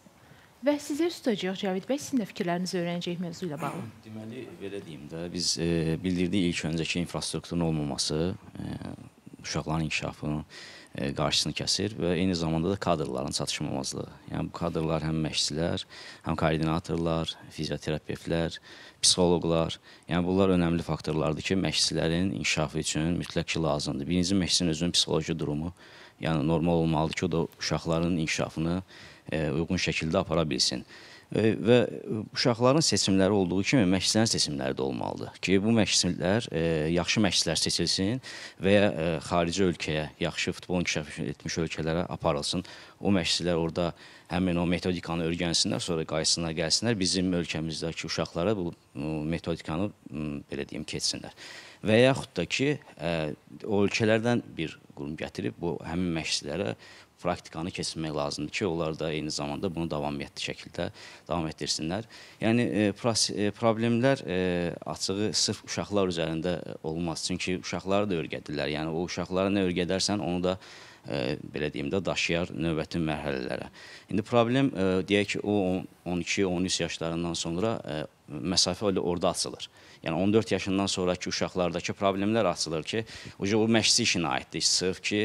Və sizə tutacaq Cavid bəy, sizin də fikirlərinizi öyrənəcək mövzu ilə bağlı.
Deməli, belə deyim də, biz e, bildirdik ilk öncəki infrastrukturun olmaması, e, uşaqların inkişafının e, qarşısını kəsir və eyni zamanda da kadrların çatışmamazlığı. Yəni bu kadrlar həm məşqçilər, həm koordinatorlar, fizioterapevtlər, psixoloqlar, yəni bunlar önəmli faktorlardır ki, məşqçilərin inkişafı üçün mütləq ki lazımdır. Birinci məşqçinin özünün psixoloji durumu, yəni normal olmalıdır ki, o da uşaqların inkişafını e, uyğun şəkildə apara bilsin. Və uşaqların seçimləri olduğu kimi məşqçilərin seçimləri də olmalıdır ki, bu məşqçilər e, yaxşı məşqçilər seçilsin və ya e, xarici ölkəyə, yaxşı futbol inkişaf etmiş ölkələrə aparılsın. O məşqçilər orada həmin o metodikanı öyrənsinlər, sonra qayıtsınlar, gəlsinlər bizim ölkəmizdəki uşaqlara bu metodikanı belə deyim keçsinlər. Və yaxud da ki, e, o ölkələrdən bir qurum gətirib bu həmin məşqçilərə praktikanı keçirmək lazımdır ki, onlar da eyni zamanda bunu davamiyyətli şəkildə davam etdirsinlər. Yəni, e, problemlər e, açığı sırf uşaqlar üzərində olmaz. Çünki uşaqları da öyrədirlər. Yəni, o uşaqlara nə öyrədərsən, onu da e, belə deyim də daşıyar növbəti mərhələlərə. İndi problem, e, deyək ki, o on iki on üç yaşlarından sonra e, məsafə orada açılır. Yəni on dörd yaşından sonraki uşaqlardakı problemlər açılır ki, o məşqçi işinə aiddir. Sırf ki,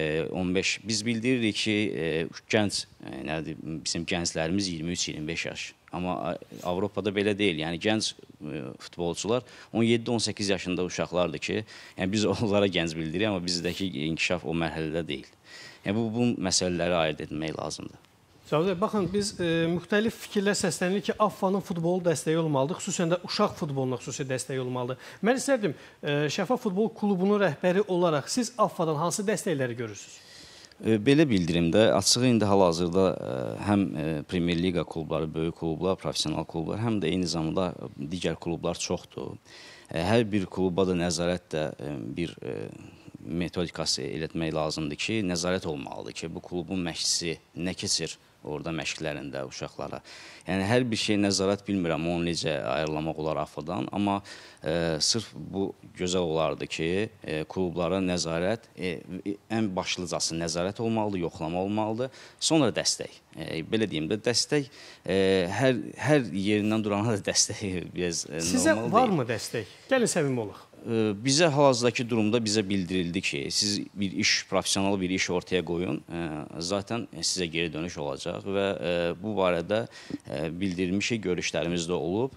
on beş biz bildiririk ki, gənc, nədir, bizim gənclərimiz iyirmi üç iyirmi beş yaş. Amma Avropada belə deyil. Yəni gənc futbolçular on yeddi on səkkiz yaşında uşaqlardır ki, yəni biz onlara gənc bildiririk, amma bizdəki inkişaf o mərhələdə deyil. Yəni bu, bu məsələləri ayırt etmək lazımdır.
Cavid, baxın, biz e, müxtəlif fikirlər səslənir ki, AFFA-nın futbolu dəstəyi olmalıdır, xüsusən də uşaq futboluna xüsusi dəstəyi olmalıdır. Mən istərdim, e, Şəffaf Futbol Klubunun rəhbəri olaraq siz AFFA-dan hansı dəstəkləri görürsünüz?
E, belə bildirimdə, açığı indi hal-hazırda e, həm e, Premier Liga klubları, böyük klublar, professional klublar, həm də eyni zamanda digər klublar çoxdur. E, hər bir kluba da nəzarət də e, bir e, metodikası elətmək lazımdır ki, nəzarət olmalıdır ki, bu klubun məşqçisi nə keçir orada məşqlərində uşaqlara. Yəni, hər bir şey nəzarət bilmirəm, onu necə ayrılamaq olar AFFA-dan, amma e, sırf bu gözəl olardı ki, e, klublara nəzarət, e, ən başlıcası nəzarət olmalıdır, yoxlama olmalıdır, sonra dəstək. E, belə deyim də, dəstək e, hər, hər yerindən durana da dəstək biraz e,
Sizə
normal
varmı dəstək? Gəlin səmimi olaq.
Bizə hal-hazırdakı durumda bizə bildirildi ki, siz bir iş, professional bir iş ortaya qoyun, zaten sizə geri dönüş olacaq və bu barədə bildirilmişik, görüşlərimiz də olub.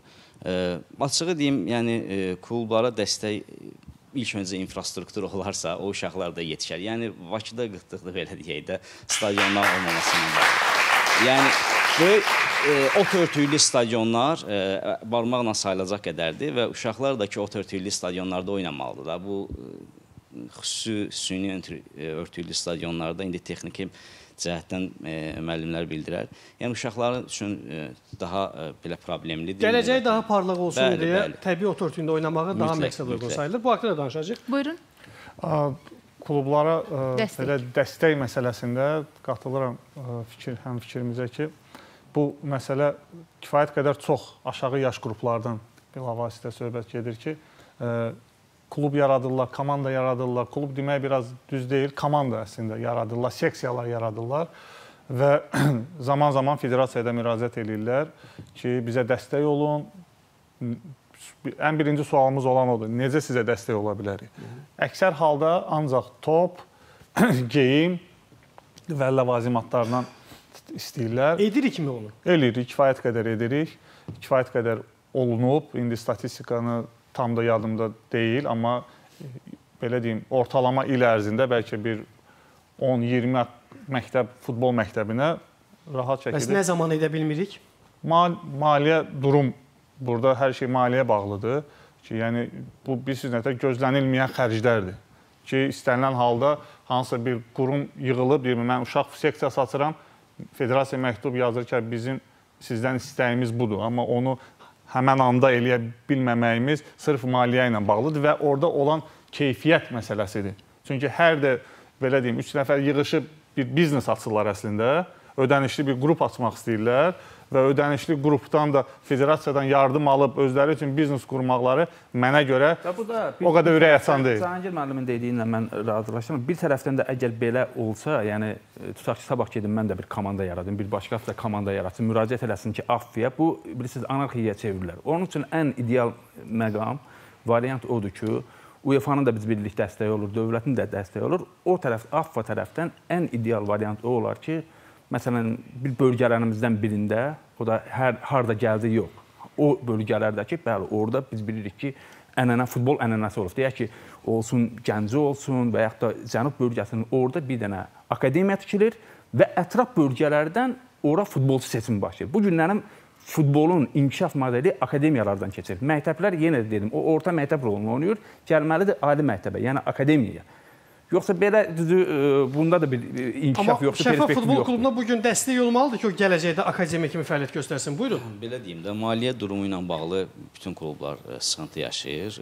Açığı deyim, yəni klublara dəstək ilk öncə infrastruktur olarsa, o uşaqlar da yetişər. Yəni Bakıda qıtlıqda belə deyək də stadionlar olmamasından var. Yəni böyük e, ot örtüklü stadionlar e, barmaqla sayılacaq qədərdir və uşaqlar da ki ot örtüklü stadionlarda oynamalıdır da. Bu xüsusi süni örtülü stadionlarda indi texniki cəhətdən e, müəllimlər bildirər. Yəni uşaqların üçün e, daha e, belə problemlidir.
Gələcəyi daha parlaq olsun
bəli,
deyə
bəli.
təbii ot örtüyündə oynamağı daha məqsəd uyğun sayılır. Bu haqqda da danışacağıq.
Buyurun.
Klublara ə,
Dəstək.
belə dəstək məsələsində qatılıram ə, fikir, həm fikrimizə ki, bu məsələ kifayət qədər çox aşağı yaş qruplardan bilavasitə söhbət gedir ki, ə, klub yaradırlar, komanda yaradırlar. Klub demək biraz düz deyil, komanda əslində yaradırlar, seksiyalar yaradırlar və zaman-zaman federasiyada müraciət edirlər ki, bizə dəstək olun. Ən birinci sualımız olan odur. Necə sizə dəstək ola bilərik? Əksər halda ancaq top, geyim və ləvazimatlardan istəyirlər.
Edirik mi onu?
Edirik, kifayət qədər edirik. Kifayət qədər olunub. İndi statistikanı tam da yadımda deyil, amma belə deyim, ortalama il ərzində bəlkə bir on iyirmi məktəb, futbol məktəbinə rahat şəkildə...
Bəs nə zaman edə bilmirik?
Mal maliyyə durum, burada hər şey maliyyə bağlıdır ki, yəni bu bilirsiniz nətər gözlənilməyən xərclərdir ki, istənilən halda hansısa bir qurum yığılıb, deyir, mən uşaq seksiyası açıram, federasiya məktub yazır ki, bizim sizdən istəyimiz budur, amma onu həmən anda eləyə bilməməyimiz sırf maliyyə ilə bağlıdır və orada olan keyfiyyət məsələsidir. Çünki hər də, belə deyim, üç nəfər yığışıb bir biznes açırlar əslində, ödənişli bir qrup açmaq istəyirlər və ödənişli qrupdan da federasiyadan yardım alıb özləri üçün biznes qurmaqları mənə görə o qədər ürək açan deyil.
Cahangir müəllimin dediyinlə mən razılaşıram. Bir tərəfdən də əgər belə olsa, yəni tutaq ki, sabah gedim mən də bir komanda yaradım, bir başqa da komanda yaratsın, müraciət eləsin ki, affiyə, bu bilirsiniz anarxiyaya çevirilər. Onun üçün ən ideal məqam, variant odur ki, U E F A-nın da biz birlik dəstəyi olur, dövlətin də dəstəyi olur. O tərəf, affa tərəfdən ən ideal variant o olar ki, məsələn, bir bölgələrimizdən birində, o da hər harda gəldi yox. O bölgələrdəki, bəli, orada biz bilirik ki, ənənə futbol ənənəsi olub. Deyək ki, olsun Gəncə olsun və yaxud da Cənub bölgəsinin orada bir dənə akademiya tikilir və ətraf bölgələrdən ora futbolçu seçimi başlayır. Bu günlərin futbolun inkişaf modeli akademiyalardan keçir. Məktəblər, yenə də dedim, o orta məktəb rolunu oynayır, gəlməlidir ali məktəbə, yəni akademiyaya. Yoxsa belə düzü, bunda da bir inkişaf yoxdur, perspektiv yoxdur.
Amma Şəfa Futbol Klubuna bugün dəstək olmalıdır ki, o gələcəkdə akademiya kimi fəaliyyət göstərsin. Buyurun.
Belə deyim də, maliyyə durumu ilə bağlı bütün klublar sıxıntı yaşayır.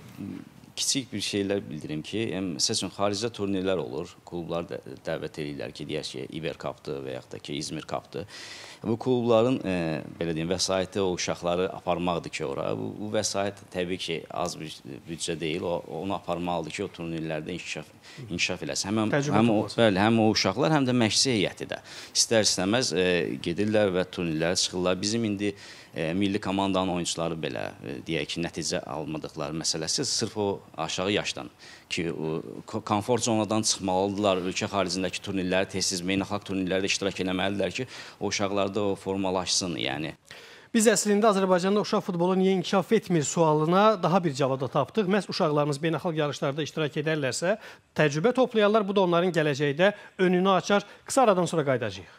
Kiçik bir şeylər bildirim ki, məsəl üçün xaricdə turnirlər olur, klublar dəvət edirlər ki, deyək ki, İber Cupdır və yaxud da ki, İzmir Cupdır. Bu klubların e, belə deyim, vəsaiti o uşaqları aparmaqdır ki, ora. Bu, bu vəsait təbii ki, az bir büdcə deyil. O, onu aparmalıdır ki, o turnirlərdə inkişaf, inkişaf eləsin. Həm, həm, o, bəli, həm o uşaqlar, həm də məşqçi heyəti də istər-istəməz e, gedirlər və turnirlərə çıxırlar. Bizim indi e, milli komandanın oyuncuları belə, e, deyək ki, nəticə almadıqları məsələsi sırf o aşağı yaşdan ki, o komfort zonadan çıxmalıdırlar, ölkə xaricindəki turnirləri, tez-tez beynəlxalq turnirlərdə iştirak eləməlidirlər ki, o uşaqlarda o formalaşsın, yəni.
Biz əslində Azərbaycanda uşaq futbolu niyə inkişaf etmir sualına daha bir cavab da tapdıq. Məhz uşaqlarımız beynəlxalq yarışlarda iştirak edərlərsə, təcrübə toplayarlar, bu da onların gələcəkdə önünü açar. Qısa aradan sonra qayıdacağıq.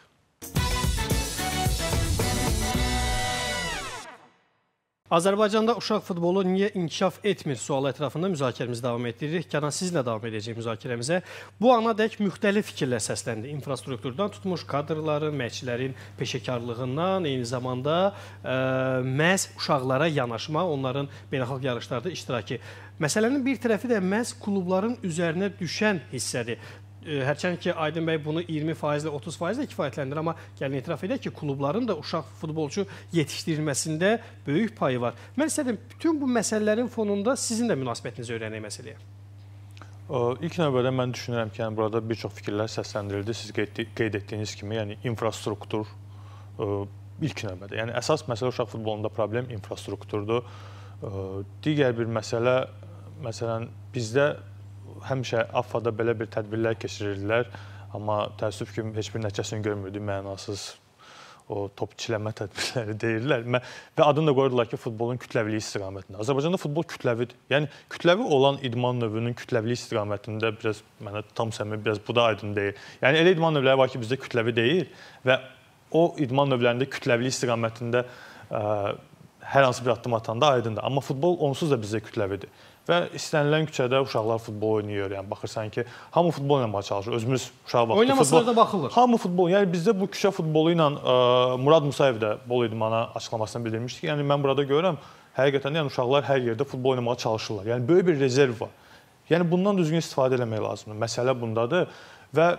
Azərbaycanda uşaq futbolu niyə inkişaf etmir sualı ətrafında müzakirəmizi davam etdiririk. Kənan, sizlə davam edəcək müzakirəmizə. Bu ana dək müxtəlif fikirlər səsləndi. İnfrastrukturdan tutmuş kadrların, məşqçilərin peşəkarlığından, eyni zamanda ə, məhz uşaqlara yanaşma, onların beynəlxalq yarışlarda iştirakı. Məsələnin bir tərəfi də məhz klubların üzərinə düşən hissədir. Hərçənd ki, Aydın bəy bunu iyirmi faizlə, otuz faizlə kifayətləndir, amma gəlin etiraf edək ki, klubların da uşaq futbolçu yetişdirilməsində böyük payı var. Mən istədim, bütün bu məsələlərin fonunda sizin də münasibətinizi öyrənək məsələyə.
İlk növbədə mən düşünürəm ki, yəni, burada bir çox fikirlər səsləndirildi. Siz qeyd etdiyiniz kimi, yəni infrastruktur ilk növbədə. Yəni əsas məsələ uşaq futbolunda problem infrastrukturdur. Digər bir məsələ, məsələn, bizdə həmişə A F A-da belə bir tədbirlər keçirirdilər, amma təəssüf ki, heç bir nəticəsini görmürdük, mənasız o top çiləmə tədbirləri deyirlər və adını da qoyurdular ki, futbolun kütləviliyi istiqamətində. Azərbaycanda futbol kütləvidir. Yəni, kütləvi olan idman növünün kütləviliyi istiqamətində biraz, mənə tam səmimi, biraz bu da aydın deyil. Yəni, elə idman növləri var ki, bizdə kütləvi deyil və o idman növlərində kütləviliyi istiqamətində ə, hər hansı bir addım atanda aydındır. Amma futbol onsuz da bizdə kütləvidir. Və istənilən küçədə uşaqlar futbol oynayır. Yəni baxırsan ki, hamı futbol oynamağa çalışır. Özümüz uşaq vaxtı
Oynamasalar da baxılır.
Hamı futbol. Yəni bizdə bu küçə futbolu ilə Murad Musayev də Bolu İdmana açıqlamasını bildirmişdi ki, yəni mən burada görürəm, həqiqətən də yəni uşaqlar hər yerdə futbol oynamağa çalışırlar. Yəni böyük bir rezerv var. Yəni bundan düzgün istifadə etmək lazımdır. Məsələ bundadır və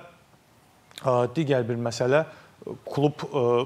digər bir məsələ klub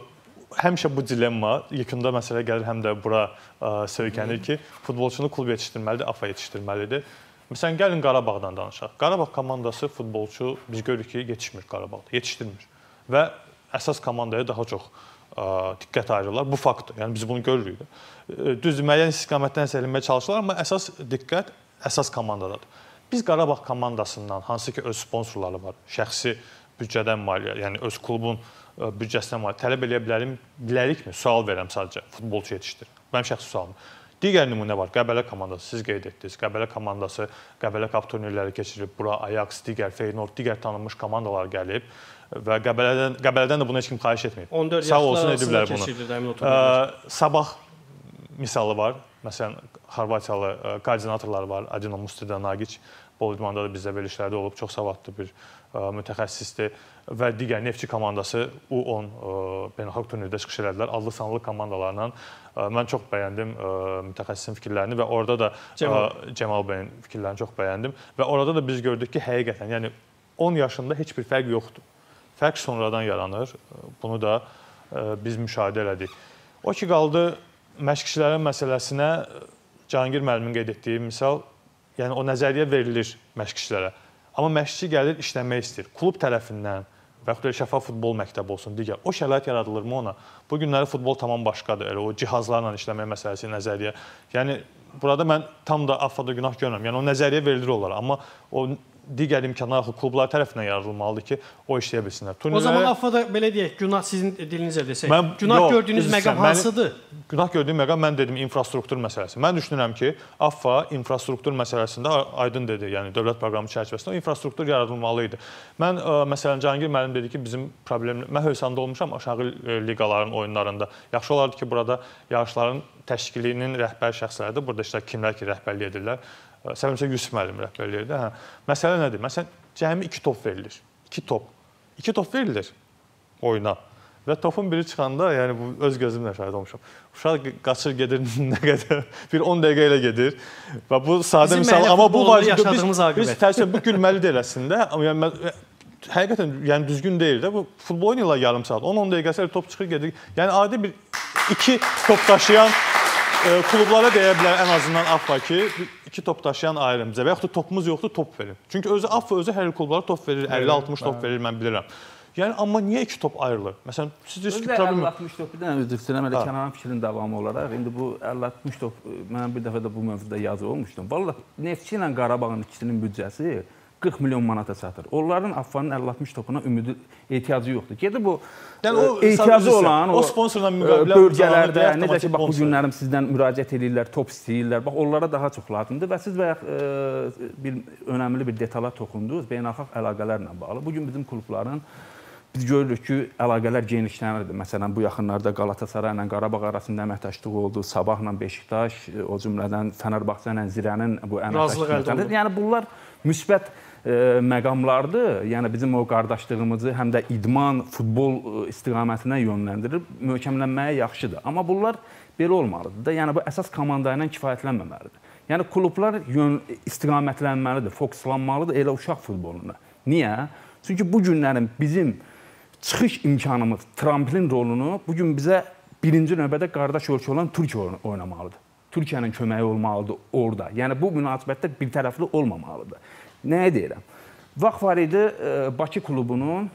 həmişə bu dilemma, yekunda məsələ gəlir, həm də bura söykənir ki, futbolçunu klub yetişdirməlidir, AFA yetişdirməlidir. Məsələn, gəlin Qarabağdan danışaq. Qarabağ komandası futbolçu biz görürük ki, yetişmir Qarabağda, yetişdirmir. Və əsas komandaya daha çox diqqət ayırırlar. Bu faktdır, yəni biz bunu görürük. Düzdür, müəyyən istiqamətdən səlinməyə çalışırlar, amma əsas diqqət əsas komandadadır. Biz Qarabağ komandasından, hansı ki öz sponsorları var, şəxsi büdcədən maliyyə, yəni öz klubun büdcəsindən maliyyə, tələb eləyə bilərim, bilərikmi? Sual verirəm sadəcə, futbolçu yetişdir. Mənim şəxsi sualım. Digər nümunə var, Qəbələ komandası, siz qeyd etdiniz. Qəbələ komandası, Qəbələ Cup turnirləri keçirib, bura Ajax, digər Feyenoord, digər tanınmış komandalar gəlib və Qəbələdən, Qəbələdən də bunu heç kim xahiş etməyib.
on dörd
Sağ olsun
yaşlar
ediblər
bunu.
Ə, Sabah misalı var. Məsələn, Xorvatiyalı koordinatorlar var. Adino Mustida Nagic, Bolu İdmanda da bizdə verilişlərdə olub, çox savadlı bir mütəxəssisdir və digər Neftçi komandası U on beynəlxalq turnirdə çıxış elədilər. Adlı sanlı komandalarla mən çox bəyəndim mütəxəssisin fikirlərini və orada da Cəmal, Cəmal bəyin fikirlərini çox bəyəndim və orada da biz gördük ki, həqiqətən, yəni on yaşında heç bir fərq yoxdur. Fərq sonradan yaranır. Bunu da biz müşahidə elədik. O ki, qaldı məşqçilərin məsələsinə Cahangir müəllimin qeyd etdiyi misal, yəni o nəzəriyyə verilir məşqçilərə. Amma məşqçi gəlir, işləmək istəyir. Klub tərəfindən və yaxud da şəffaf futbol məktəbi olsun, digər. O şərait yaradılırmı ona? Bu günləri futbol tamam başqadır. Elə o cihazlarla işləmək məsələsi, nəzəriyyə. Yəni, burada mən tam da AFFA-da günah görmürəm. Yəni, o nəzəriyyə verilir olar. Amma o digər imkanlar axı klublar tərəfindən yaradılmalıdır ki, o işləyə bilsinlər.
Turnirlərə... O zaman AFFA-da belə deyək, günah sizin dilinizə desək. Mən, günah yox, gördüyünüz məqam hansıdır?
Mənim, günah gördüyüm məqam, mən dedim, infrastruktur məsələsi. Mən düşünürəm ki, AFFA infrastruktur məsələsində aydın dedi, yəni dövlət proqramı çərçivəsində o infrastruktur yaradılmalı idi. Mən, ə, məsələn, Cahangir müəllim dedi ki, bizim problem... Mən Hövsanda olmuşam aşağı liqaların oyunlarında. Yaxşı olardı ki, burada yarışların təşkilinin rəhbər şəxsləridir. Burada işte kimlər ki, rəhbərlik edirlər. Səbəbimsə Yusuf müəllim rəhbərliyi edir. Hə. Məsələ nədir? Məsələn, cəmi iki top verilir. İki top. İki top verilir oyuna. Və topun biri çıxanda, yəni bu öz gözümlə şahid olmuşam. Uşaq qaçır gedir nə qədər, bir on dəqiqə ilə gedir. Və bu sadə misal, amma bu vacib biz, biz təəssüf bu gülməli deyil əslində. Amma yəni mən, həqiqətən yəni düzgün deyil də. Bu futbol oynayırlar yarım saat. on on dəqiqəsə top çıxır gedir. Yəni adi bir iki top daşıyan e, klublara deyə bilər ən azından AFFA ki, iki top daşıyan ayrımcı və yaxud da topumuz yoxdur, top verin. Çünki özü AFFA özü hər il klublara top verir, əlli altmış top verir, mən bilirəm. Yəni amma niyə iki top ayrılır? Məsələn, siz deyirsiniz ki, problem
əlli altmış topdan üzr istəyirəm, elə Kənanın fikrinin davamı olaraq indi bu əlli altmış top mən bir dəfə də bu mövzuda yazı olmuşdum. Vallahi Neftçi ilə Qarabağın ikisinin büdcəsi qırx milyon manata çatır. Onların AFFA-nın əlli altmış topuna ümidi ehtiyacı yoxdur. Gedir bu yəni, o, ehtiyacı olan o,
o sponsorla müqabilə
bölgələrdə necə ki, bax bu günlərim sizdən müraciət edirlər, top istəyirlər. Bax onlara daha çox lazımdır və siz bayaq e, bir önəmli bir detala toxundunuz, beynəlxalq əlaqələrlə bağlı. Bu gün bizim klubların biz görürük ki, əlaqələr genişlənirdi. Məsələn, bu yaxınlarda Qalatasaray ilə Qarabağ arasında əməkdaşlıq oldu, Sabahla Beşiktaş, o cümlədən Fənərbağçə ilə Zirənin bu əməkdaşlığı. Yəni bunlar müsbət e, məqamlardır. Yəni bizim o qardaşlığımızı həm də idman, futbol istiqamətinə yönləndirir, möhkəmlənməyə yaxşıdır. Amma bunlar belə olmalıdır da. Yəni bu əsas komanda ilə kifayətlənməməlidir. Yəni klublar yön istiqamətlənməlidir, fokuslanmalıdır elə uşaq futboluna. Niyə? Çünki bu günlərin bizim çıxış imkanımız, tramplin rolunu bu gün bizə birinci növbədə qardaş ölkə olan Türkiyə oynamalıdır. Türkiyənin köməyi olmalıdır orada. Yəni bu münasibətlər bir tərəfli olmamalıdır. Nəyə deyirəm? Vaxt var idi, Bakı klubunun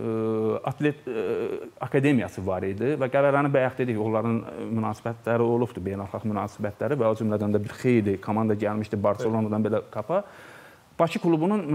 atlet akademiyası var idi və Qəbələni bayaq dedik, onların münasibətləri olubdur, beynəlxalq münasibətləri və o cümlədən də bir xeyli komanda gəlmişdi Barselonadan belə qapa. Bakı klubunun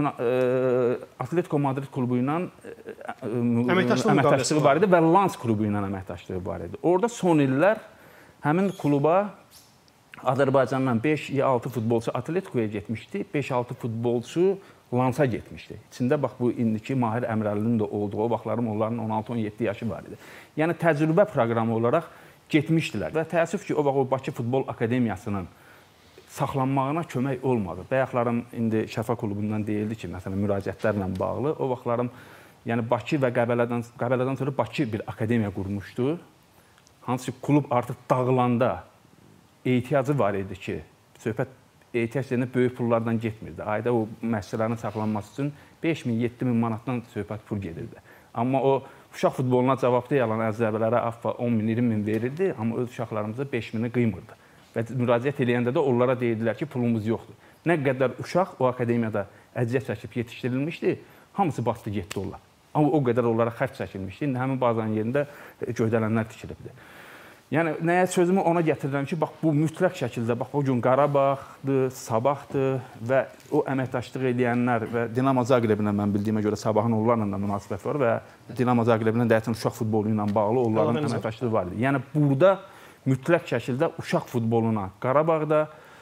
e, Atletico Madrid klubu ilə e, əməkdaşlığı var idi və Lens klubu ilə əməkdaşlığı var idi. Orada son illər həmin kluba Azərbaycandan beş ya altı futbolçu Atleticoya getmişdi, beş altı futbolçu Lensa getmişdi. İçində bax bu indiki Mahir Əmrəlinin də olduğu, o vaxtlarım onların on altı on yeddi yaşı var idi. Yəni təcrübə proqramı olaraq getmişdilər. Və təəssüf ki, o vaxt o Bakı Futbol Akademiyasının saxlanmağına kömək olmadı. Bayaqlarım indi Şəfa klubundan deyildi ki, məsələn, müraciətlərlə bağlı. O vaxtlarım yəni Bakı və Qəbələdən, Qəbələdən sonra Bakı bir akademiya qurmuşdu. Hansı ki, klub artıq dağılanda ehtiyacı var idi ki, söhbət ehtiyac yerinə böyük pullardan getmirdi. Ayda o məşqçilərin saxlanması üçün beş min, yeddi min manatdan söhbət pul gedirdi. Amma o uşaq futboluna cavabdeh olan əzəbələrə AFFA on min, iyirmi min verirdi, amma öz uşaqlarımıza beş mini qıymırdı. Və müraciət edəndə də onlara deyildilər ki, pulumuz yoxdur. Nə qədər uşaq o akademiyada əziyyət çəkib yetişdirilmişdi, hamısı batdı getdi onlar. Amma o qədər onlara xərc çəkilmişdi. İndi həmin bazanın yerində göydələnlər tikilibdi. Yəni nəyə sözümü ona gətirirəm ki, bax bu mütləq şəkildə bax o gün Qarabağdır, Sabahdır və o əməkdaşlıq edənlər və Dinamo Zaqreblə mən bildiyimə görə Sabahın onlarla da münasibət var və Dinamo Zaqreblə də hətta uşaq futbolu ilə bağlı onların əməkdaşlığı var idi. Yəni burada mütləq şəkildə uşaq futboluna Qarabağda,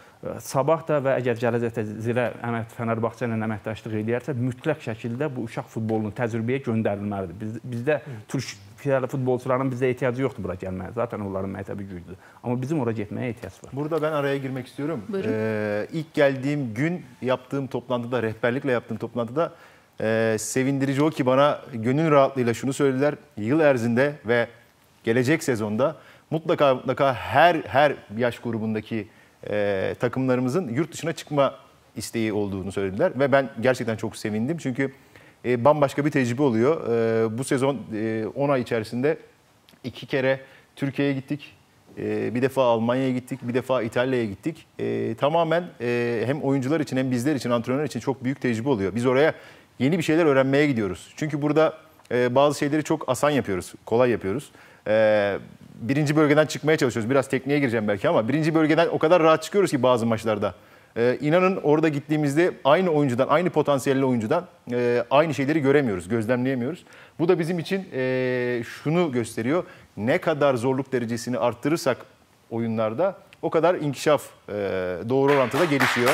Sabahda və əgər gələcəkdə Zirə əmək Fənərbağçə ilə əməkdaşlıq edərsə, mütləq şəkildə bu uşaq futbolunu təcrübəyə göndərilməlidir. Biz, bizdə Türk futbolçuların bizə ehtiyacı yoxdur bura gəlməyə. Zaten onların məktəbi güclüdür. Amma bizim oraya getməyə ehtiyac var.
Burada ben araya girmek istiyorum. Ee, ilk geldiğim gün yaptığım toplantıda, rehberlikle yaptığım toplantıda e, sevindirici o ki bana gönül rahatlığıyla şunu söylediler. Yıl erzinde ve gelecek sezonda mutlaka mutlaka her her yaş grubundaki e, takımlarımızın yurt dışına çıkma isteği olduğunu söylediler. Ve ben gerçekten çok sevindim. Çünkü e, bambaşka bir tecrübe oluyor. E, bu sezon e, on ay içerisinde iki kere Türkiye'ye gittik. E, bir defa Almanya'ya gittik. Bir defa İtalya'ya gittik. E, tamamen e, hem oyuncular için hem bizler için, antrenörler için çok büyük tecrübe oluyor. Biz oraya yeni bir şeyler öğrenmeye gidiyoruz. Çünkü burada e, bazı şeyleri çok asan yapıyoruz, kolay yapıyoruz. E, birinci bölgeden çıkmaya çalışıyoruz. Biraz tekniğe gireceğim belki ama birinci bölgeden o kadar rahat çıkıyoruz ki bazı maçlarda. Ee, inanın orada gittiğimizde aynı oyuncudan, aynı potansiyelli oyuncudan e, aynı şeyleri göremiyoruz, gözlemleyemiyoruz. Bu da bizim için e, şunu gösteriyor. Ne kadar zorluk derecesini arttırırsak oyunlarda o kadar inkişaf e, doğru orantıda gelişiyor.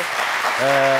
E,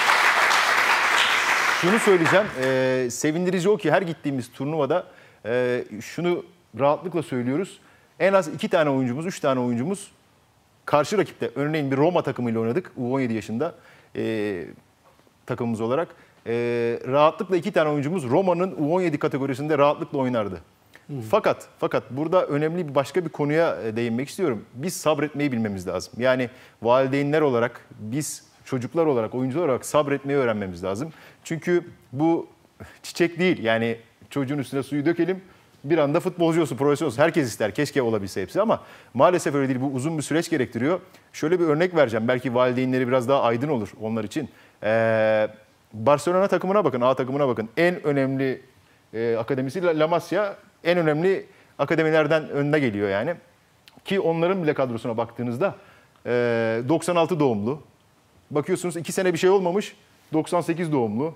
şunu söyleyeceğim, e, sevindirici o ki her gittiğimiz turnuvada e, şunu rahatlıkla söylüyoruz. En az iki tane oyuncumuz, üç tane oyuncumuz karşı rakipte, örneğin bir Roma takımıyla oynadık. U on yedi yaşında e, takımımız olarak. E, rahatlıkla iki tane oyuncumuz Roma'nın U on yedi kategorisinde rahatlıkla oynardı. Hmm. Fakat fakat burada önemli bir başka bir konuya değinmek istiyorum. Biz sabretmeyi bilmemiz lazım. Yani valideynler olarak, biz çocuklar olarak, oyuncular olarak sabretmeyi öğrenmemiz lazım. Çünkü bu çiçek değil. Yani çocuğun üstüne suyu dökelim. Bir anda futbolcu olsun, profesyonel olsun. Herkes ister. Keşke olabilse hepsi ama maalesef öyle değil. Bu uzun bir süreç gerektiriyor. Şöyle bir örnek vereceğim. Belki valideynleri biraz daha aydın olur onlar için. Ee, Barcelona takımına bakın, A takımına bakın. En önemli e, akademisi La Masia. En önemli akademilerden önüne geliyor yani. Ki onların bile kadrosuna baktığınızda e, doksan altı doğumlu. Bakıyorsunuz iki sene bir şey olmamış. doksan sekiz doğumlu.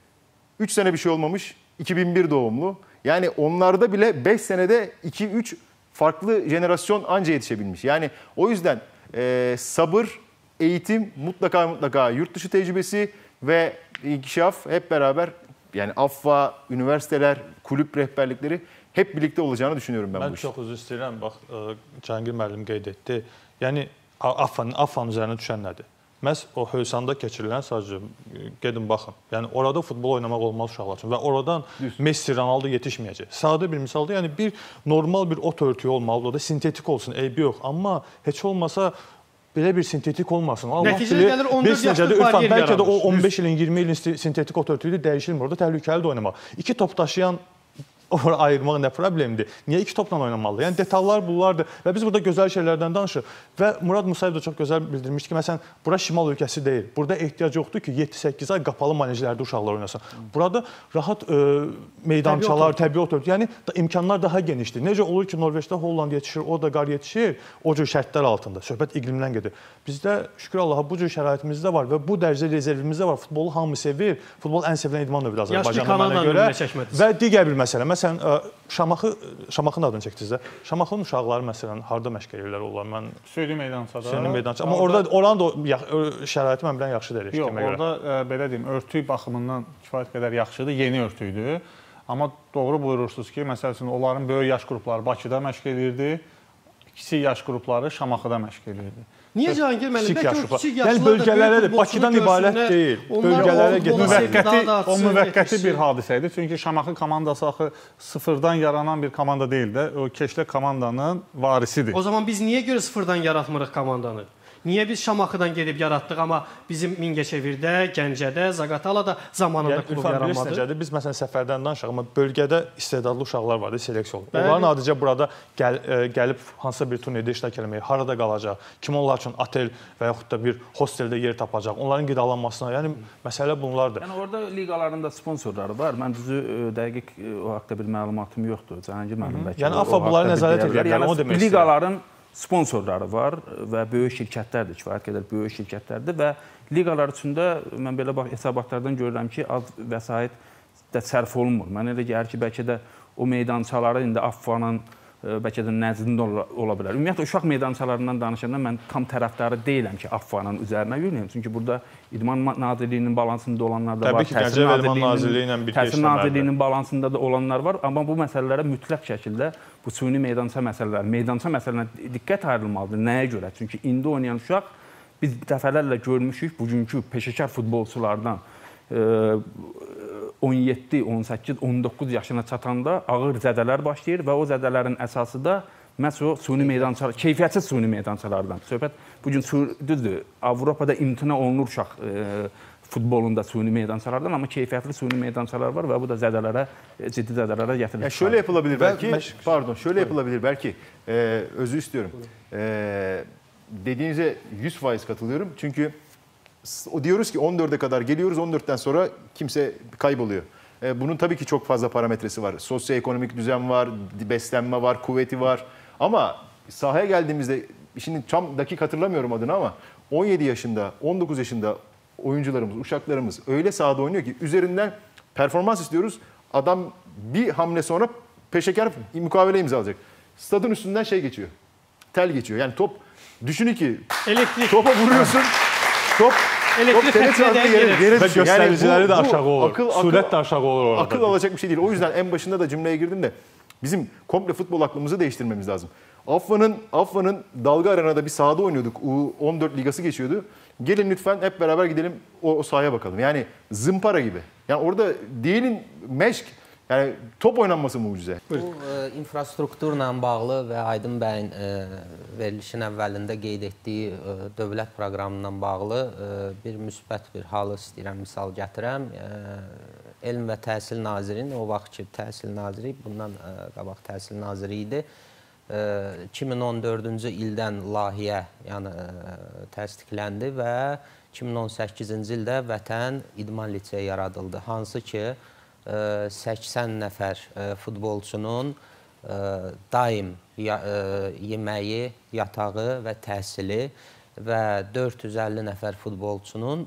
üç sene bir şey olmamış. iki bin bir doğumlu. Yani onlarda bile beş senede iki üç farklı jenerasyon anca yetişebilmiş. Yani o yüzden e, sabır, eğitim, mutlaka mutlaka yurt dışı tecrübesi ve inkişaf hep beraber, yani AFFA, üniversiteler, kulüp rehberlikleri hep birlikte olacağını düşünüyorum ben, ben bu işi.
Ben çox üzr istəyirəm. Bax, Cahangir müəllim qeyd etdi. Yəni AFFA-nın AFFA-nın üzərinə düşən nədir? Məhz o Hövsanda keçirilən sadəcə gedin baxın. Yəni orada futbol oynamaq olmaz uşaqlar üçün və oradan Düz. Messi, Ronaldo yetişməyəcək. Sadə bir misalda, yəni bir normal bir ot örtüyü olmalıdır. O da sintetik olsun, eybi yox. Amma heç olmasa belə bir sintetik olmasın.
Nəticədə gəlir on dörd yaşlı bariyer yaranır.
Bəlkə də o on beş ilin, iyirmi ilin sintetik ot örtüyü dəyişilmir. Orada təhlükəli də oynamaq. İki top daşıyan Orada ayırmaq nə problemdir? Niyə iki topla oynamalı? Yəni detallar bunlardır və biz burada gözəl şeylərdən danışırıq. Və Murad Musayev də çox gözəl bildirmişdi ki, məsələn, bura şimal ölkəsi deyil. Burada ehtiyac yoxdur ki, yeddi səkkiz ay qapalı manejlərdə uşaqlar oynasın. Burada rahat e, meydançalar, təbii otur. Yəni da, imkanlar daha genişdir. Necə olur ki, Norveçdə Holland yetişir, o da qar yetişir, o cür şərtlər altında. Söhbət iqlimdən gedir. Bizdə şükür Allaha bu cür şəraitimiz də var və bu dərəcə rezervimiz də var. Futbolu hamı sevir. Futbol ən sevilən idman növüdür Azərbaycanda mənə görə. Və digər bir məsələ. Məsələn, Şamaxı, Şamaxının adını çəkdiniz də. Şamaxının uşaqları məsələn harda məşq edirlər onlar? Mən
Söylü meydançada.
Söylü meydançada. Amma orada oranın da şəraiti mən bilən yaxşı deyil.
Yox, orada ə, belə deyim, örtük baxımından kifayət qədər yaxşıdır, yeni örtüydür. Amma doğru buyurursunuz ki, məsəl üçün onların böyük yaş qrupları Bakıda məşq edirdi. kiçik yaş qrupları Şamaxıda məşq edirdi.
Niyə Cahangir müəllim? Bəlkə o kiçik
Yəni
yaşlılar
bölgələrə də Bakıdan ibarət deyil. Bölgələrə
müvəqqəti o müvəqqəti bir hadisə idi. Çünki Şamaxı komandası axı sıfırdan yaranan bir komanda deyil də, o Keşlə komandanın varisidir.
O zaman biz niyə görə sıfırdan yaratmırıq komandanı? Niyə biz Şamaxıdan gedib yaratdıq, amma bizim Mingəçevirdə, Gəncədə, Zaqatalada zamanında
yəni,
klub yaranmadı?
Necədir? Biz məsələn səfərdən danışaq, amma bölgədə istedadlı uşaqlar vardı, seleksiya olunur. Onların adicə burada gəl, ə, gəlib hansısa bir turnirdə iştirak etməyə, harada qalacaq, kim onlar üçün otel və yaxud da bir hosteldə yer tapacaq, onların qidalanmasına, yəni məsələ bunlardır.
Yəni orada liqaların da sponsorları var. Mən düzü ə, dəqiq ə, o haqqda bir məlumatım yoxdur. Cahangir müəllim bəlkə.
Yəni AFFA bunları nəzarət edir. Yəni o demək
liqaların sponsorları var və böyük şirkətlərdir, kifayət qədər böyük şirkətlərdir və liqalar üçündə mən belə bax hesabatlardan görürəm ki, az vəsait də sərf olunmur. Mən elə gəlir ki, bəlkə də o meydançaları indi AFFA-nın bəlkə də nəzdində ola bilər. Ümumiyyətlə uşaq meydançalarından danışanda mən tam tərəfdarı deyiləm ki, AFFA-nın üzərinə yürüyəm. Çünki burada İdman Nazirliyinin balansında olanlar da var.
Təbii ki, Gəncə və İdman Nazirliyi ilə birgə
Təhsil Nazirliyinin balansında da olanlar var. Amma bu məsələlərə mütləq şəkildə bu süni meydança məsələləri, meydança məsələlərine diqqət ayrılmalıdır. Nəyə görə? Çünki indi oynayan uşaq biz dəfələrlə görmüşük bugünkü peşəkar futbolçulardan on yeddi, on səkkiz, on doqquz yaşına çatanda ağır zədələr başlayır və o zədələrin əsası da məhz o süni meydançalar, keyfiyyətsiz süni meydançalardan. Söhbət bugün düzdür, Avropada imtina olunur uşaq e, futbolunda süni meydançalardan, amma keyfiyyətli süni meydançalar var və bu da zədələrə, ciddi zədələrə getirir.
Ya şöyle yapılabilir belki, pardon, şöyle yapılabilir belki, e, özür istiyorum. E, dediğinize yüz faiz katılıyorum çünkü o diyoruz ki on dörde kadar geliyoruz, on dörtten sonra kimse kayboluyor. E, bunun tabii ki çok fazla parametresi var. Sosyoekonomik düzen var, beslenme var, kuvveti var. Ama sahaya geldiğimizde, şimdi tam dakik hatırlamıyorum adını ama on yedi yaşında, on dokuz yaşında oyuncularımız, uşaklarımız öyle sahada oynuyor ki üzerinden performans istiyoruz. Adam bir hamle sonra peşeker mukavele imzalayacak. Stadın üstünden şey geçiyor, tel geçiyor. Yani top, düşünün ki
elektrik
topa vuruyorsun. Top,
elektrik
xəttində yere, yere
və
düşüyor.
göstəriciləri də aşağı olur.
Akıl,
Sürət də aşağı olur orada.
Akıl alacak bir şey değil. O yüzden en başında da cümleye girdim de bizim komple futbol aklımızı değiştirmemiz lazım. AFFA'nın AFFA'nın Dalga Arena'da bir sahada oynuyorduk. U on dört ligası geçiyordu. Gelin lütfen hep beraber gidelim o, o sahaya bakalım. Yani zımpara gibi. Yani orada değilin meşk. Yani top oynanması mucize.
Bu e, infrastrukturla bağlı və Aydın bəyin e, verilişin əvvəlində qeyd etdiyi e, dövlət proqramından bağlı e, bir müsbət bir halı istəyirəm, misal gətirəm. E, Elm və Təhsil Nazirinin, o vaxtki Təhsil Naziri, bundan e, qabaq Təhsil Naziri idi. E, iki min on dördüncü ildən layihə yəni, e, təsdiqləndi və iki min on səkkizinci ildə Vətən İdman Liseyi yaradıldı. Hansı ki, səksən nəfər futbolçunun daim yeməyi, yatağı və təhsili və dörd yüz əlli nəfər futbolçunun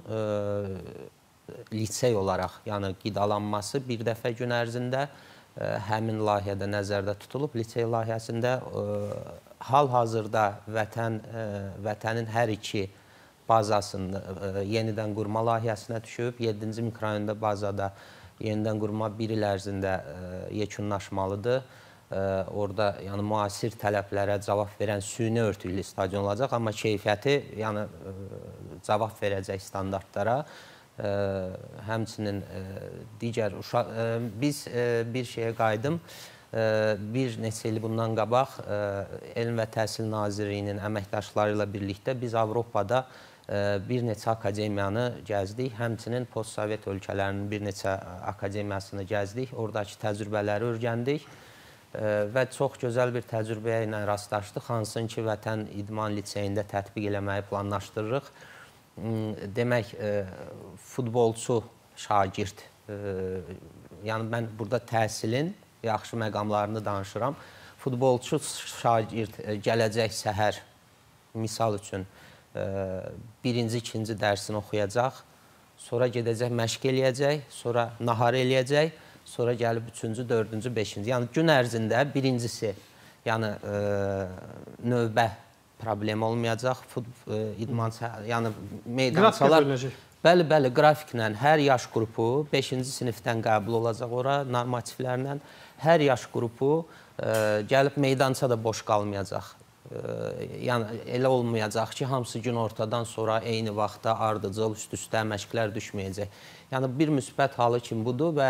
lisey olaraq, yəni qidalanması bir dəfə gün ərzində həmin layihədə nəzərdə tutulub. Lisey layihəsində hal-hazırda vətən, vətənin hər iki bazasını yenidən qurma layihəsinə düşüb. yeddinci mikrorayonda bazada yenidən qurma bir il ərzində yekunlaşmalıdır. Orada yəni müasir tələblərə cavab verən süni örtüklü stadion olacaq, amma keyfiyyəti yəni cavab verəcək standartlara. Həmçinin digər uşaq biz bir şeyə qayıdım. Bir neçə il bundan qabaq Elm və Təhsil Nazirliyinin əməkdaşları ilə birlikdə biz Avropada bir neçə akademiyanı gəzdik. Həmçinin postsovet ölkələrinin bir neçə akademiyasını gəzdik. Oradakı təcrübələri öyrəndik və çox gözəl bir təcrübəyə ilə rastlaşdıq. Hansın ki, Vətən İdman Liseyində tətbiq eləməyi planlaşdırırıq. Demək, futbolçu şagird, yəni mən burada təhsilin yaxşı məqamlarını danışıram. Futbolçu şagird gələcək səhər, misal üçün, birinci, ikinci dərsini oxuyacaq, sonra gedəcək məşq eləyəcək, sonra nahar eləyəcək, sonra gəlib üçüncü, dördüncü, beşinci. Yəni gün ərzində birincisi, yəni növbə problem olmayacaq, idman, yəni meydançalar. Bəli, bəli, qrafiklə hər yaş qrupu beşinci sinifdən qəbul olacaq ora, normativlərlə hər yaş qrupu gəlib meydança da boş qalmayacaq. yəni elə olmayacaq ki, hamısı gün ortadan sonra eyni vaxtda ardıcıl üst-üstə məşqlər düşməyəcək. Yəni bir müsbət halı kimi budur və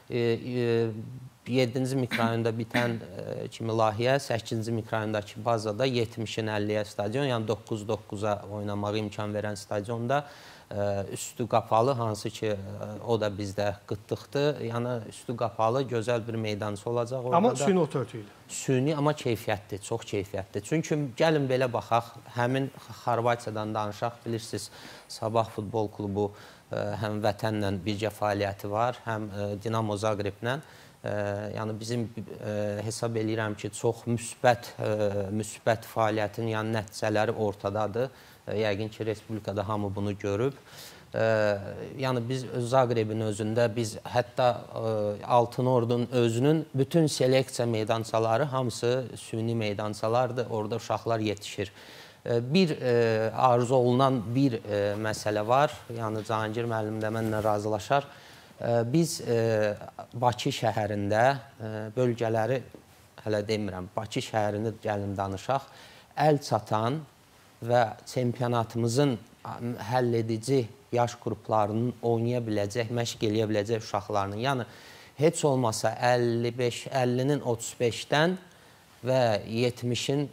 yeddinci mikrorayonda bitən kimi layihə, səkkizinci mikrorayondakı bazada yetmişin əlliyə stadion, yəni doqquz doqquza oynamağa imkan verən stadionda üstü qapalı, hansı ki o da bizdə qıtlıqdır. Yəni üstü qapalı, gözəl bir meydançı olacaq orada.
Amma süni otörtü ilə.
Süni, amma keyfiyyətli, çox keyfiyyətli. Çünki gəlin belə baxaq, həmin Xorvatiyadan danışaq, bilirsiniz, Sabah futbol klubu həm vətənlə birgə fəaliyyəti var, həm Dinamo Zagreblə. Yəni bizim hesab eləyirəm ki, çox müsbət, müsbət fəaliyyətin yəni nəticələri ortadadır. Yəqin ki, Respublikada hamı bunu görüb. Yəni biz Zagrebin özündə, biz hətta Altın Ordunun özünün bütün seleksiya meydançaları hamısı süni meydançalardır. Orada uşaqlar yetişir. Bir arzu olunan bir məsələ var. Yəni Cahangir müəllim də mənlə razılaşar. Biz Bakı şəhərində bölgələri, hələ demirəm, Bakı şəhərini gəlin danışaq, əl çatan və çempionatımızın həll edici yaş qruplarının oynaya biləcək, məşq eləyə biləcək uşaqlarının, yəni heç olmasa əlli beş, əllinin otuz beşdən və yetmişin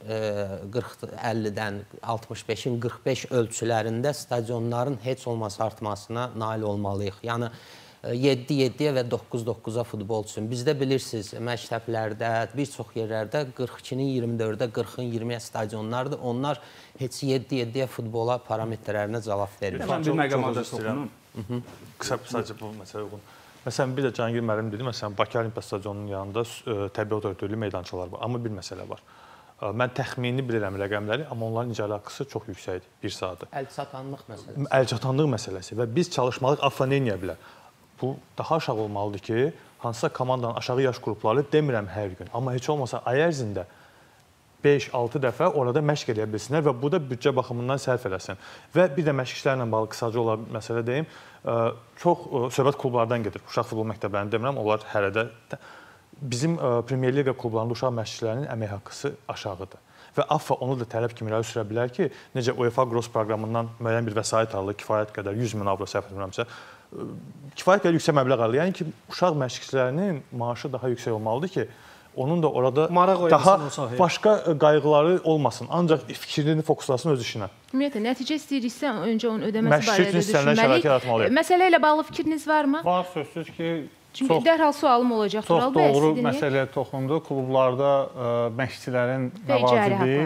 əllidən, altmış beşin qırx beş ölçülərində stadionların heç olmasa artmasına nail olmalıyıq. Yəni yeddi yeddiyə və doqquz doqquza futbol üçün. Bizdə bilirsiniz, məktəblərdə, bir çox yerlərdə qırx ikinin iyirmi dördə, qırxın iyirmiyə stadionlardır. Onlar heç yeddi yeddiyə futbola parametrlərinə cavab verir.
Mən bir məqamada toxunum. Qısa sadəcə bu məsələ uyğun. Məsələn, bir də Cahangir müəllim dedi, məsələn, Bakı Olimpiya stadionunun yanında təbiət örtülü meydançalar var. Amma bir məsələ var. Mən təxmini bilirəm rəqəmləri, amma onların icra haqqısı çox yüksəkdir, bir saatdır.
Əlçatanlıq məsələsi.
Əlçatanlıq məsələsi və biz çalışmalıyıq, AFFA nə edə bilər? Bu daha aşağı olmalıdır ki, hansısa komandanın aşağı yaş qrupları demirəm hər gün, amma heç olmasa ay ərzində beş altı dəfə orada məşq edə bilsinlər və bu da büdcə baxımından sərf eləsin. Və bir də məşqçilərlə bağlı qısaca olan məsələ deyim, çox söhbət klublardan gedir. Uşaq futbol məktəblərini demirəm, onlar hərədə. Bizim Premyer Liqa klublarında uşaq məşqçilərinin əmək haqqısı aşağıdır. Və AFFA onu da tələb kimi irəli sürə bilər ki, necə UEFA Gross proqramından müəyyən bir vəsait alır, kifayət qədər yüz min avro sərf etmirəmsə, kifayət qədər yüksək məbləğ alır. Yəni ki, uşaq məşqçilərinin maaşı daha yüksək olmalıdır ki, onun da orada daha başqa qayğıları olmasın. Ancaq fikrini fokuslasın öz işinə.
Ümumiyyətlə, nəticə istəyiriksə, öncə onun ödəməsi barədə düşünməliyik. Məsələ ilə bağlı fikriniz varmı?
Var, sözsüz ki,
Çünki dərhal sualım olacaq.
Çox doğru məsələyə toxundu. Klublarda məşqçilərin məvacibi,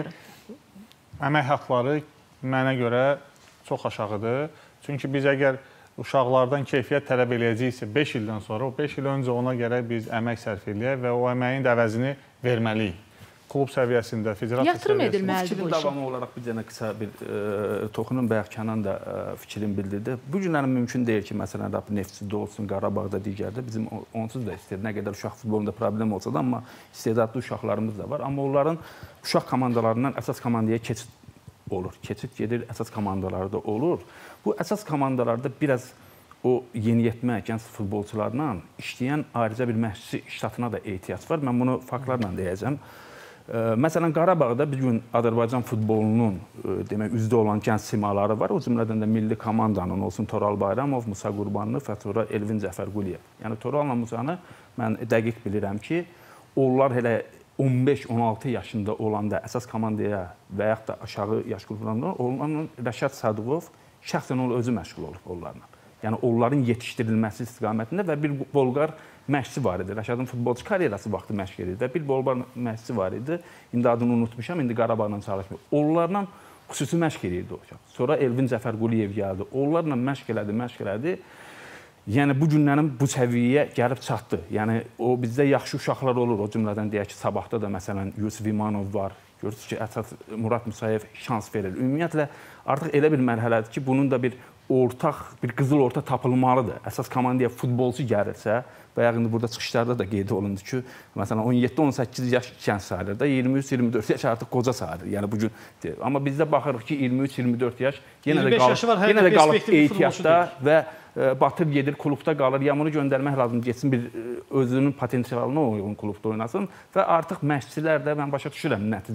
əmək haqqları mənə görə çox aşağıdır. Çünki biz əgər uşaqlardan keyfiyyət tələb eləyəcəksə beş ildən sonra, o beş il öncə ona gərək biz əmək sərf eləyək və o əməyin də əvəzini verməliyik. Klub səviyyəsində, federasiya
Yatırım
səviyyəsində.
edilməlidir bu işə.
Davamı olaraq bir dənə qısa bir toxunum, bayaq Kənan da fikrini bildirdi. Bu günlərin mümkün deyil ki, məsələn, Neftçidə olsun, Qarabağda, digərdə bizim onsuz da istəyir. Nə qədər uşaq futbolunda problem olsa da, amma istedadlı uşaqlarımız da var. Amma onların uşaq komandalarından əsas komandaya keçid olur. Keçid gedir, əsas komandaları da olur. Bu əsas komandalarda biraz o yeniyetmə, gənc futbolçularla işləyən ayrıca bir məşqçi ştatına da ehtiyac var. Mən bunu faktlarla deyəcəm. Məsələn, Qarabağda bir gün Azərbaycan futbolunun demək üzdə olan gənc simaları var. O cümlədən də milli komandanın olsun Toral Bayramov, Musa Qurbanlı və sonra Elvin Cəfərquliyev. Yəni Toralla Musanı mən dəqiq bilirəm ki, onlar elə on beş on altı yaşında olanda əsas komandaya və yaxud da aşağı yaş qruplarında onların Rəşad Sadıqov şəxsən o özü məşğul olub onlarla. Yəni onların yetişdirilməsi istiqamətində və bir Bolqar məşqçi var idi. Rəşadın futbolçu karyerası vaxtı məşq edirdi və bir Bolqar məşqçi var idi. İndi adını unutmuşam, indi Qarabağla çalışmır. Onlarla xüsusi məşq edirdi o uşaq. Sonra Elvin Cəfərquliyev gəldi. Onlarla məşq elədi, məşq elədi. Yəni bu günlərin bu səviyyəyə gəlib çatdı. Yəni o bizdə yaxşı uşaqlar olur. O cümlədən deyək ki, Sabahda da məsələn Yusuf İmanov var. Görürsünüz ki, əsas Murad Musayev şans verir. Ümumiyyətlə artıq elə bir mərhələdir ki, bunun da bir ortaq, bir qızıl orta tapılmalıdır. Əsas komandaya futbolçu gəlirsə, bayaq indi burada çıxışlarda da qeyd olundu ki, məsələn on yeddi on səkkiz yaş gənc sayılır da, iyirmi üç iyirmi dörd yaş artıq qoca sayılır. Yəni bu gün amma bizdə baxırıq ki, iyirmi üç iyirmi dörd yaş yenə də qalıb, yenə də qalıb ehtiyatda və batır gedir, klubda qalır. Ya bunu göndərmək lazım, getsin bir özünün potensialına uyğun klubda oynasın və artıq məşqçilər də mən başa düşürəm nəticə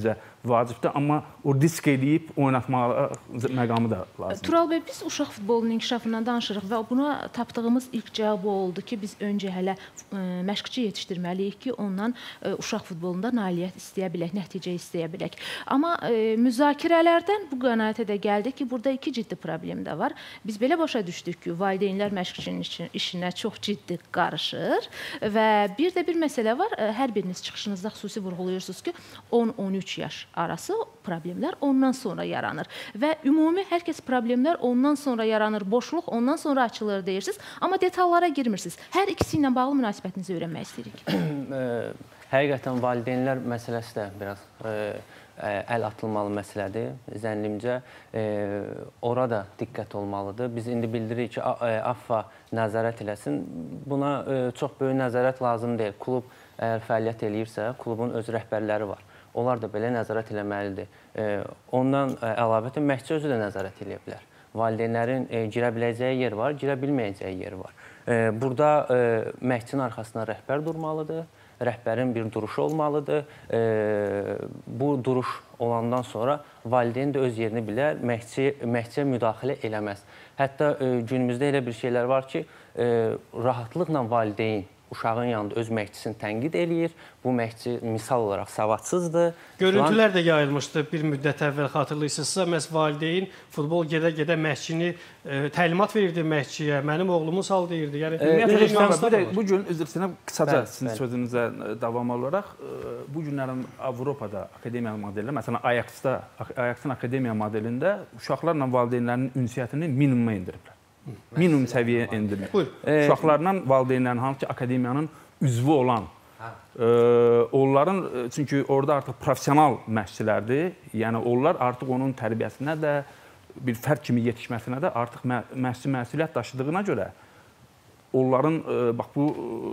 vacibdir, amma o risk edib oynatmağı məqamı da lazımdır.
Tural bəy, biz uşaq futbolunun inkişafından danışırıq və buna tapdığımız ilk cavab oldu ki, biz öncə hələ məşqçi yetişdirməliyik ki, ondan uşaq futbolunda nailiyyət istəyə bilək, nəticə istəyə bilək. Amma müzakirələrdən bu qənaətə də gəldi ki, burada iki ciddi problem də var. Biz belə başa düşdük ki, valideynlər məşqçinin işinə çox ciddi qarışır və bir də bir məsələ var, hər biriniz çıxışınızda xüsusi vurğulayırsınız ki, on on üç yaş arası problemlər ondan sonra yaranır və ümumi hər kəs problemlər ondan sonra yaranır, boşluq ondan sonra açılır deyirsiniz, amma detallara girmirsiniz. Hər ikisi ilə bağlı münasibətinizi öyrənmək istəyirik.
Həqiqətən valideynlər məsələsi də biraz əl atılmalı məsələdir. Zənnimcə ora da diqqət olmalıdır. Biz indi bildiririk ki, AFFA nəzarət eləsin. Buna çox böyük nəzarət lazım deyil. Klub əgər fəaliyyət eləyirsə, klubun öz rəhbərləri var. Onlar da belə nəzarət eləməlidir. Ondan əlavətən məşqçi özü də nəzarət eləyə bilər. Valideynlərin girə biləcəyi yer var, girə bilməyəcəyi yer var. Burada məşqçinin arxasında rəhbər durmalıdır, rəhbərin bir duruşu olmalıdır. Bu duruş olandan sonra valideyn də öz yerini bilər, məşqçiyə müdaxilə eləməz. Hətta günümüzdə elə bir şeylər var ki, rahatlıqla valideyn uşağın yanında öz məşqçisini tənqid eləyir. Bu məşqçi misal olaraq savadsızdır.
Görüntülər də yayılmışdı bir müddət əvvəl, xatırlayırsınızsa. Məhz valideyn futbol gedə-gedə məşqçini təlimat verirdi məşqçiyə. Mənim oğlumun sal deyirdi. Yəni
bu gün üzr istəyirəm, qısaca sizin sözünüzə davam olaraq bu günlərin Avropada akademiya modelində, məsələn Ajax-da, Ajax-ın akademiya modelində uşaqlarla valideynlərin ünsiyyətini minimuma indiriblər. Minimum səviyyə endirilir. Uşaqlarla valideynlərin hansı ki, akademiyanın üzvü olan, onların, çünki orada artıq profesional məşqçilərdir, yəni onlar artıq onun tərbiyəsinə də, bir fərd kimi yetişməsinə də artıq məşqçi məsuliyyət daşıdığına görə onların, bax bu...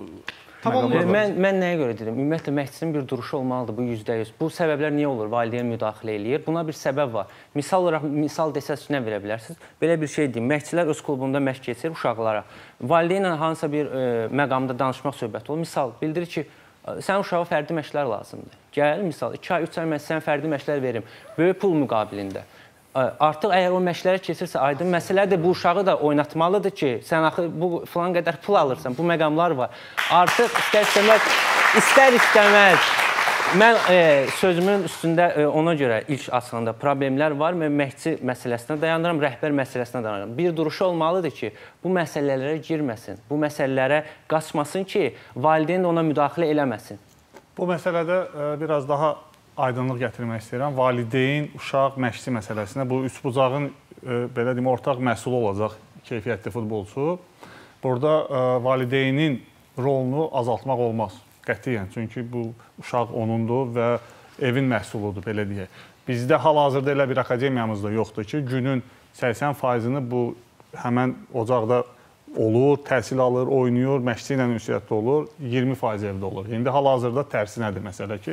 Mən nəyə görə dedim? Ümumiyyətlə, məşqçinin bir duruşu olmalıdır, bu yüzdə yüz. Bu səbəblər niyə olur? Valideyn müdaxilə eləyir. Buna bir səbəb var. Misal olaraq, misal desəz nə verə bilərsiniz? Belə bir şey deyim. Məşqçilər öz klubunda məşq keçir uşaqlara. Valideynlə hansısa bir məqamda danışmaq söhbəti olur. Misal, bildirir ki, sən uşağa fərdi məşqlər lazımdır. Gəl, misal, iki ay, üç ay mən sən fərdi məşqlər verim. Böyük pul müqabilində. Artıq əgər o məşqlərə keçirsə, aydın məsələdir, bu uşağı da oynatmalıdır ki, sən axı bu filan qədər pul alırsan, bu məqamlar var. Artıq istər-istəməz, istər-istəməz, mən sözümün üstündə ona görə ilk açığında problemlər var. Mən məşqçi məsələsinə dayanıram, rəhbər məsələsinə dayanıram. Bir duruşu olmalıdır ki, bu məsələlərə girməsin, bu məsələlərə qaçmasın ki, valideyn də ona müdaxilə eləməsin.
Bu məsələdə biraz daha aydınlıq gətirmək istəyirəm. Valideyn, uşaq, məşqçi məsələsinə bu üç bucağın belə deyim, ortaq məhsulu olacaq keyfiyyətli futbolçu. Burada valideynin rolunu azaltmaq olmaz qətiyyən. Çünki bu uşaq onundur və evin məhsuludur, belə deyək. Bizdə hal-hazırda elə bir akademiyamız da yoxdur ki, günün səksən faizini bu həmən ocaqda olur, təhsil alır, oynayır, məşqçi ilə ünsiyyətdə olur, iyirmi faiz evdə olur. İndi hal-hazırda tərsinədir məsələ ki,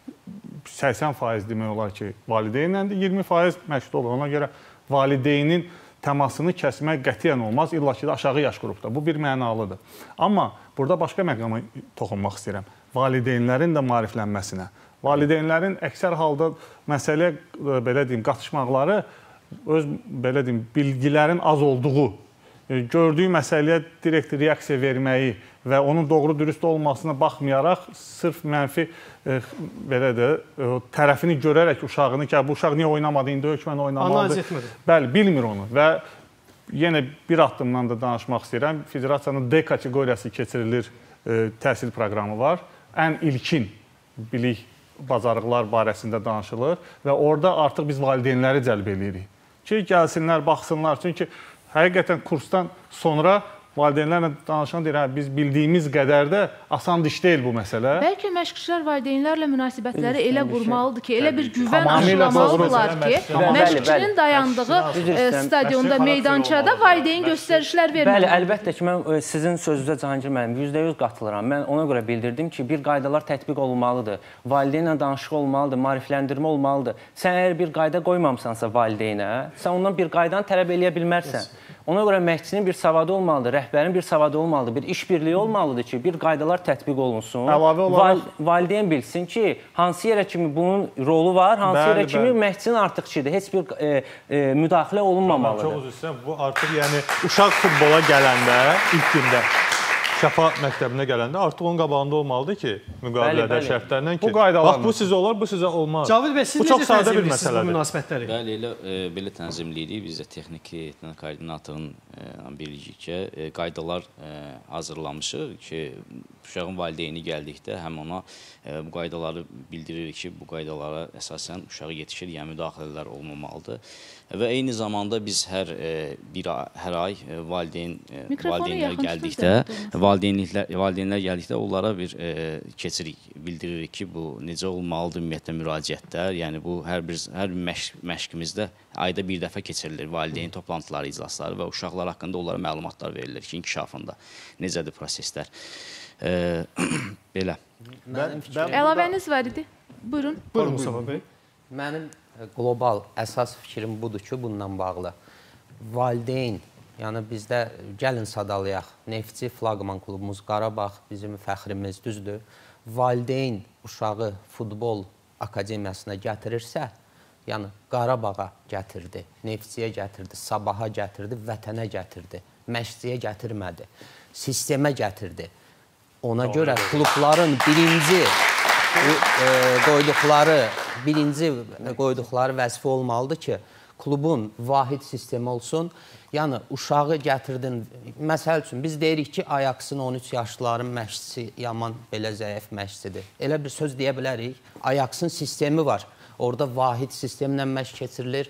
səksən faiz demək olar ki, valideynləndir, iyirmi faiz məşqdə olur. Ona görə valideynin təmasını kəsmək qətiyyən olmaz, illa ki, aşağı yaş qrupda. Bu bir mənalıdır. Amma burada başqa məqama toxunmaq istəyirəm. Valideynlərin də maariflənməsinə. Valideynlərin əksər halda məsələyə, belə deyim, qatışmaqları öz, belə deyim, bilgilərin az olduğu, gördüyü məsələyə direkt reaksiya verməyi və onun doğru dürüst olmasına baxmayaraq sırf mənfi belə də tərəfini görərək uşağını ki, bu uşaq niyə oynamadı, indi hökmən oynamalıdır.
Analiz etmədi.
Bəli, bilmir onu və yenə bir addımdan da danışmaq istəyirəm. Federasiyanın D kateqoriyası keçirilir təhsil proqramı var. Ən ilkin bilik, bacarıqlar barəsində danışılır və orada artıq biz valideynləri cəlb edirik ki, gəlsinlər, baxsınlar. Çünki həqiqətən kursdan sonra valideynlərlə danışan deyir, hə, biz bildiyimiz qədər də asan iş deyil bu məsələ.
Bəlkə məşqçilər valideynlərlə münasibətləri elə qurmalıdır ki, elə bir güvən aşılamalıdırlar ki, məşqçinin dayandığı stadionda, meydançada valideyn göstərişlər verməlidir.
Bəli, əlbəttə ki, mən sizin sözünüzə Cahangir müəllim yüzdə yüz qatılıram. Mən ona görə bildirdim ki, bir qaydalar tətbiq olunmalıdır. Valideynlə danışıq olmalıdır, maarifləndirmə olmalıdır. Sən əgər bir qayda qoymamısansa valideynə, sən ondan bir qaydanı tələb eləyə bilmərsən. Ona görə məşqçinin bir savadı olmalıdır, rəhbərin bir savadı olmalıdır, bir işbirliyi olmalıdır ki, bir qaydalar tətbiq olunsun.
Əlavə olaraq
Val valideyn bilsin ki, hansı yerə kimi bunun rolu var, hansı
Bəli,
yerə kimi
bəli.
məşqçinin artıqçıdır. Heç bir e, e, müdaxilə olunmamalıdır.
Çox üzr istəyirəm. Bu artıq yəni uşaq futbola gələndə ilk gündə Şəfa məktəbinə gələndə artıq onun qabağında olmalıdır ki, müqavilədə
Bəli, bəli.
şərtlərlə ki,
Bu qaydalarla.
bax bu sizə olar, bu sizə olmaz.
Cavid bəy, siz
Bu çox
necə
sadə bir
tənzimləyirsiniz bu
məsələdir.
münasibətləri?
Bəli, elə e, belə tənzimləyirik. Biz də texniki heyətin koordinatorun e, birlikdə e, qaydalar e, hazırlamışıq ki, uşağın valideyni gəldikdə həm ona e, bu qaydaları bildiririk ki, bu qaydalara əsasən uşağı yetişir, yəni müdaxilələr olmamalıdır. Və eyni zamanda biz hər e, bir hər ay e, valideyn e,
Mikrofonu
valideynlər
yaxın
gəldikdə,
tutun,
valideynliklər valideynlər gəldikdə onlara bir e, keçirik, bildiririk ki, bu necə olmalıdır ümumiyyətlə müraciətlər. Yəni bu hər bir hər bir məşq, məşqimizdə ayda bir dəfə keçirilir valideyn toplantıları, iclasları və uşaqlar haqqında onlara məlumatlar verilir ki, inkişafında necədir proseslər. E, belə.
Mənim fikrim
Əlavəniz var idi. Buyurun.
Buyurun Mustafa bəy.
Mənim qlobal əsas fikrim budur ki, bununla bağlı valideyn, yəni bizdə gəlin sadalayaq, Neftçi flaqman klubumuz Qarabağ bizim fəxrimiz, düzdür. Valideyn uşağı futbol akademiyasına gətirirsə, yəni Qarabağa gətirdi, Neftçiyə gətirdi, Sabaha gətirdi, vətənə gətirdi, məşqçiyə gətirmədi, sistemə gətirdi. Ona görə klubların birinci e, qoyduqları birinci qoyduqları vəzifə olmalıdır ki, klubun vahid sistemi olsun. Yəni uşağı gətirdin. Məsəl üçün biz deyirik ki, Ajaxın on üç yaşlıların məşqçisi yaman belə zəif məşqçidir. Elə bir söz deyə bilərik. Ajaxın sistemi var. Orada vahid sistemlə məşq keçirilir.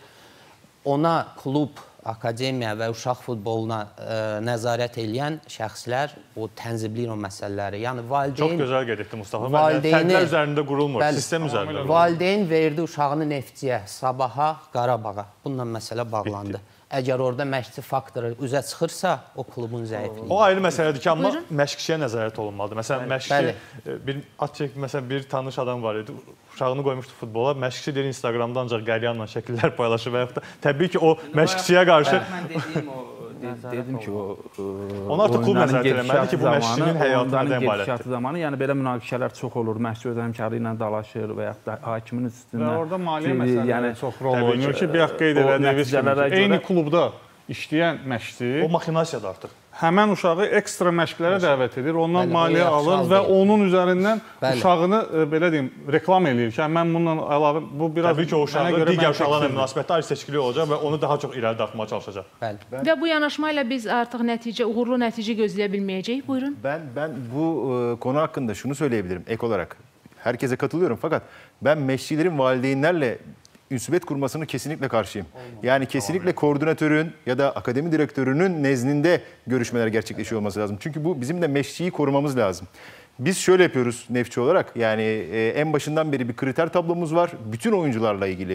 Ona klub, akademiya və uşaq futboluna ə, nəzarət edən şəxslər o tənzibləyir o məsələləri. Yəni valideyn
Çox gözəl qeyd etdi Mustafa.
Valideyni-
Fərdlər üzərində qurulmur,
Bəli.
sistem üzərində qurulur.
Valideyn verdi uşağını Neftçiyə, Sabaha, Qarabağa. Bununla məsələ bağlandı. Əgər orada məşqçi faktoru üzə çıxırsa, o klubun zəifliyi.
O ayrı məsələdir ki, amma məşqçiyə nəzarət olunmalıdır. Məsələn, məşqçi
Bəli.
e, bir at çək, məsələn, bir tanış adam var idi. Uşağını qoymuşdu futbola. Məşqçi deyir Instagramda ancaq qəlyanla şəkillər paylaşır və yaxud da təbii ki, o məşqçiyə qarşı
Mən dediyim o de- dedim ki, o
Onu artıq klub
oyunların
nəzarət eləməlidir ki, bu
gedişatı
məşqçinin
zamanı,
həyatı
oyunların
nədən ibarətdir?
gedişatı zamanı, yəni belə münaqişələr çox olur. Məşqçi öz həmkarı ilə dalaşır və yaxud da hakimin
Və
üstündən.
orada maliyyə
ki,
məsələləri
yəni,
çox rol
təbii
oynayır
ki,
ki, bir qeyd
o
elədiyiniz
nəticələrə
kimi, eyni
görə-
klubda işləyən məşqçi
O maxinasiyadır artıq.
həmən uşağı ekstra məşqlərə dəvət edir, ondan
Bəli,
maliyyə
o yaxşı
alır
hal
və
deyil.
onun üzərindən
Bəli.
uşağını e, belə deyim, reklam eləyir ki, mən bununla əlavə bu biraz
Təbii ki, o uşaq
mənə görə
digər
məntiqsizdir.
uşaqlarla münasibətdə ayrı seçkili olacaq və onu daha çox irəli dartmağa çalışacaq.
Bəli.
Və bu yanaşma ilə biz artıq nəticə, uğurlu nəticə gözləyə bilməyəcəyik. Buyurun.
Ben ben bu e, konu hakkında şunu söyleyebilirim ek olarak. Herkese katılıyorum fakat ben meşçilerin valideynlerle ünsübet kurmasını kesinlikle karşıyım. Yani kesinlikle koordinatörün ya da akademi direktörünün nezdinde görüşmeler gerçekleşiyor olması lazım. Çünkü bu bizim de meşçiyi korumamız lazım. Biz şöyle yapıyoruz Nefçi olarak, yani e, en başından beri bir kriter tablomuz var. Bütün oyuncularla ilgili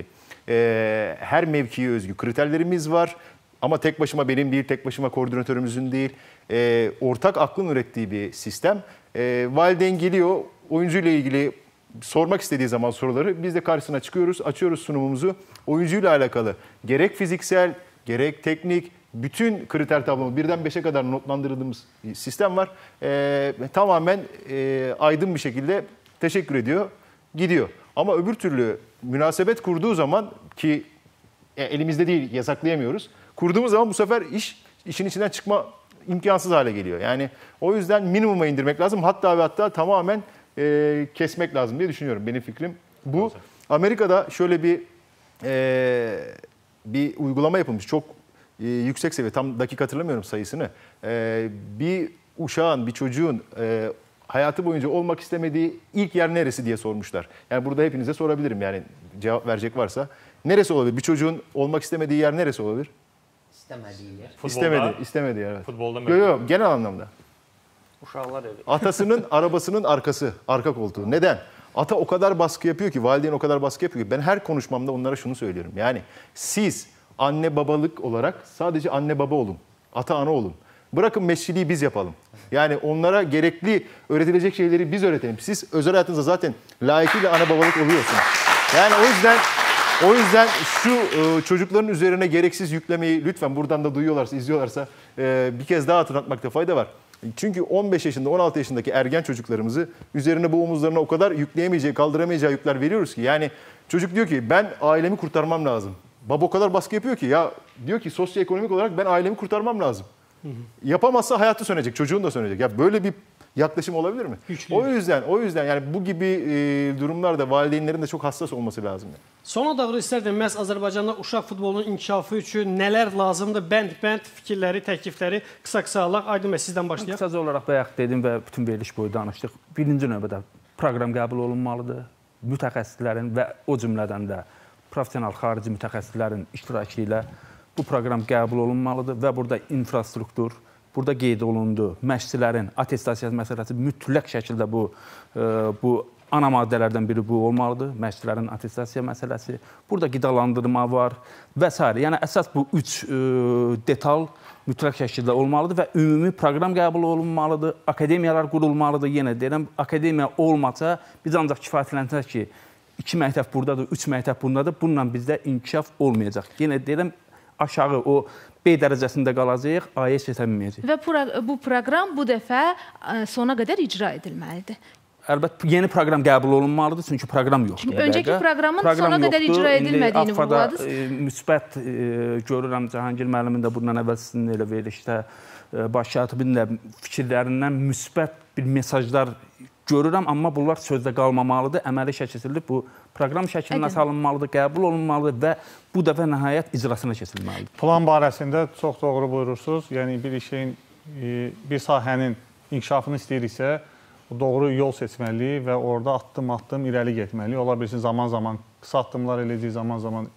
e, her mevkiye özgü kriterlerimiz var. Ama tek başıma benim değil, tek başıma koordinatörümüzün değil. E, ortak aklın ürettiği bir sistem. E, valideyn geliyor, oyuncuyla ilgili sormak istediği zaman soruları biz de karşısına çıkıyoruz, açıyoruz sunumumuzu. Oyuncuyla alakalı gerek fiziksel, gerek teknik, bütün kriter tablomuz birden beşe kadar notlandırdığımız sistem var. E, tamamen e, aydın bir şekilde teşekkür ediyor, gidiyor. Ama öbür türlü münasebet kurduğu zaman ki e, elimizde değil, yasaklayamıyoruz. Kurduğumuz zaman bu sefer iş işin içinden çıkma imkansız hale geliyor. Yani o yüzden minimuma indirmek lazım. Hatta ve hatta tamamen e, kesmek lazım diye düşünüyorum. Benim fikrim bu. Amerika'da şöyle bir e, bir uygulama yapılmış. Çok e, yüksek seviye. Tam dakika hatırlamıyorum sayısını. E, bir uşağın, bir çocuğun e, hayatı boyunca olmak istemediği ilk yer neresi diye sormuşlar. Yani burada hepinize sorabilirim, yani cevap verecek varsa. Neresi olabilir? Bir çocuğun olmak istemediği yer neresi olabilir?
İstəmədiyi yer.
Futbolda,
İstemedi, istemedi evet.
futbolda
Yok yok, genel anlamda.
Uşaqlar evi.
Atasının arabasının arkası, arka koltuğu. Neden? Ata o kadar baskı yapıyor ki, valideyn o kadar baskı yapıyor ki. Ben her konuşmamda onlara şunu söylüyorum. Yani siz anne babalık olarak sadece anne baba olun. Ata ana olun. Bırakın meşçiliği biz yapalım. Yani onlara gerekli öğretilecek şeyleri biz öğretelim. Siz özel hayatınızda zaten layıkıyla ana babalık oluyorsunuz. Yani o yüzden O yüzden şu e, çocukların üzerine gereksiz yüklemeyi lütfen buradan da duyuyorlarsa, izliyorlarsa e, bir kez daha hatırlatmakta fayda var. Çünkü on beş yaşında, on altı yaşındaki ergen çocuklarımızı üzerine bu omuzlarına o kadar yükleyemeyeceği, kaldıramayacağı yükler veriyoruz ki. Yani çocuk diyor ki ben ailemi kurtarmam lazım. Baba o kadar baskı yapıyor ki ya diyor ki sosyoekonomik olarak ben ailemi kurtarmam lazım. Hı hı. Yapamazsa hayatı sönecek, çocuğun da sönecek. Ya böyle bir yaklaşım olabilir mi? Güçlü. O yüzden o yüzden yani bu gibi e, durumlarda valideynlerin de çok hassas olması lazım. Yani.
Sona doğru istərdim məhz Azərbaycanda uşaq futbolunun inkişafı üçün nələr lazımdır? Bənd-bənd fikirləri, təklifləri qısa-qısa alaq. Aydın bəy sizdən başlayaq.
Qısaca olaraq bayaq dedim və bütün veriliş boyu danışdıq. Birinci növbədə proqram qəbul olunmalıdır. Mütəxəssislərin və o cümlədən də professional xarici mütəxəssislərin iştirakı ilə bu proqram qəbul olunmalıdır və burada infrastruktur, burada qeyd olundu, məşqçilərin attestasiya məsələsi mütləq şəkildə bu bu ana maddələrdən biri bu olmalıdır. Məşqçilərin attestasiya məsələsi, burada qidalandırma var və s. Yəni əsas bu üç detal mütləq şəkildə olmalıdır və ümumi proqram qəbul olunmalıdır. Akademiyalar qurulmalıdır. Yenə deyirəm, akademiya olmasa biz ancaq kifayətlənsək ki, iki məktəb buradadır, üç məktəb bundadır. Bununla bizdə inkişaf olmayacaq. Yenə deyirəm, aşağı o B dərəcəsində qalacaq, A-ya keçəməyəcək.
Və bu proqram bu dəfə sona qədər icra edilməlidir.
Əlbəttə, yeni proqram qəbul olunmalıdır, çünki proqram yoxdur.
Çünki öncəki proqramın sona qədər icra edilmədiyini vurguladınız.
Müsbət görürəm, Cahangir müəllimin də bundan əvvəl sizin elə verilişdə baş katibin də fikirlərindən müsbət bir mesajlar görürəm, amma bunlar sözdə qalmamalıdır, əməli şəkildə bu proqram şəklinə salınmalıdır, qəbul olunmalıdır və bu dəfə nəhayət icrasına keçilməlidir.
Plan barəsində çox doğru buyurursunuz. Yəni bir işin, bir sahənin inkişafını istəyiriksə, doğru yol seçməliyik və orada addım-addım irəli getməliyik. Ola bilsin, zaman-zaman qısa addımlar edəcəyik, zaman-zaman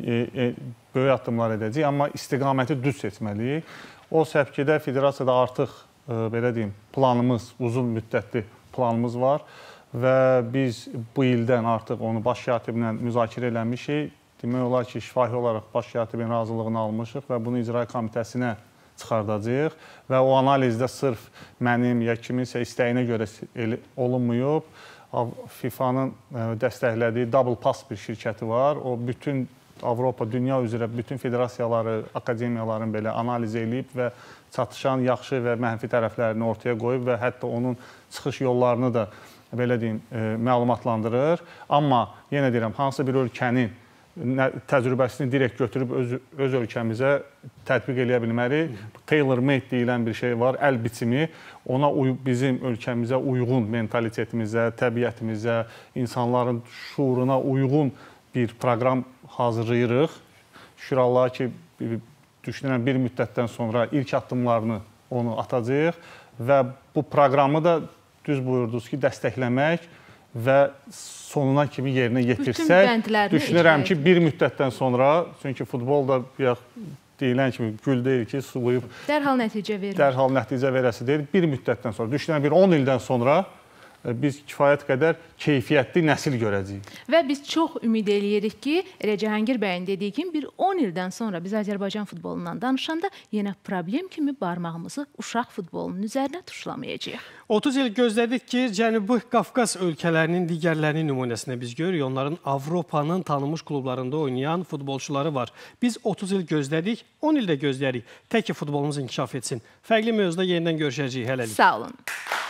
böyük addımlar edəcəyik, amma istiqaməti düz seçməliyik. O səpkidə federasiyada artıq, belə deyim, planımız, uzun müddətli planımız var və biz bu ildən artıq onu baş katiblə müzakirə eləmişik. Demək olar ki, şifahi olaraq baş katibin razılığını almışıq və bunu icra komitəsinə çıxardacağıq və o analizdə sırf mənim ya kiminsə istəyinə görə olunmuyub. FIFA-nın dəstəklədiyi Double Pass bir şirkəti var. O bütün Avropa, dünya üzrə bütün federasiyaları, akademiyaların belə analiz edib və çatışan yaxşı və mənfi tərəflərini ortaya qoyub və hətta onun çıxış yollarını da belə deyim, məlumatlandırır. Amma yenə deyirəm, hansısa bir ölkənin təcrübəsini direkt götürüb öz, öz ölkəmizə tətbiq eləyə bilmərik. Tailor-made deyilən bir şey var, əl biçimi. Ona bizim ölkəmizə uyğun mentalitetimizə, təbiətimizə, insanların şuuruna uyğun bir proqram hazırlayırıq. Şükür Allaha ki, düşünürəm bir müddətdən sonra ilk addımlarını onu atacağıq və bu proqramı da düz buyurdunuz ki, dəstəkləmək və sonuna kimi yerinə yetirsək, düşünürəm ki, bir müddətdən sonra, çünki futbolda deyilən kimi gül deyil ki, sulayıb
dərhal nəticə verir.
Dərhal nəticə verəsi deyil, bir müddətdən sonra, düşünürəm bir on ildən sonra biz kifayət qədər keyfiyyətli nəsil görəcəyik.
Və biz çox ümid eləyirik ki, elə Cahangir bəyin dediyi kimi bir on ildən sonra biz Azərbaycan futbolundan danışanda yenə problem kimi barmağımızı uşaq futbolunun üzərinə tuşlamayacağıq.
otuz il gözlədik ki, Cənubi Qafqaz ölkələrinin digərlərinin nümunəsində biz görürük. Onların Avropanın tanınmış klublarında oynayan futbolçuları var. Biz otuz il gözlədik, on ildə gözlərik. Tək ki futbolumuz inkişaf etsin. Fərqli mövzuda yenidən görüşəcəyik. Hələlik.
Sağ olun.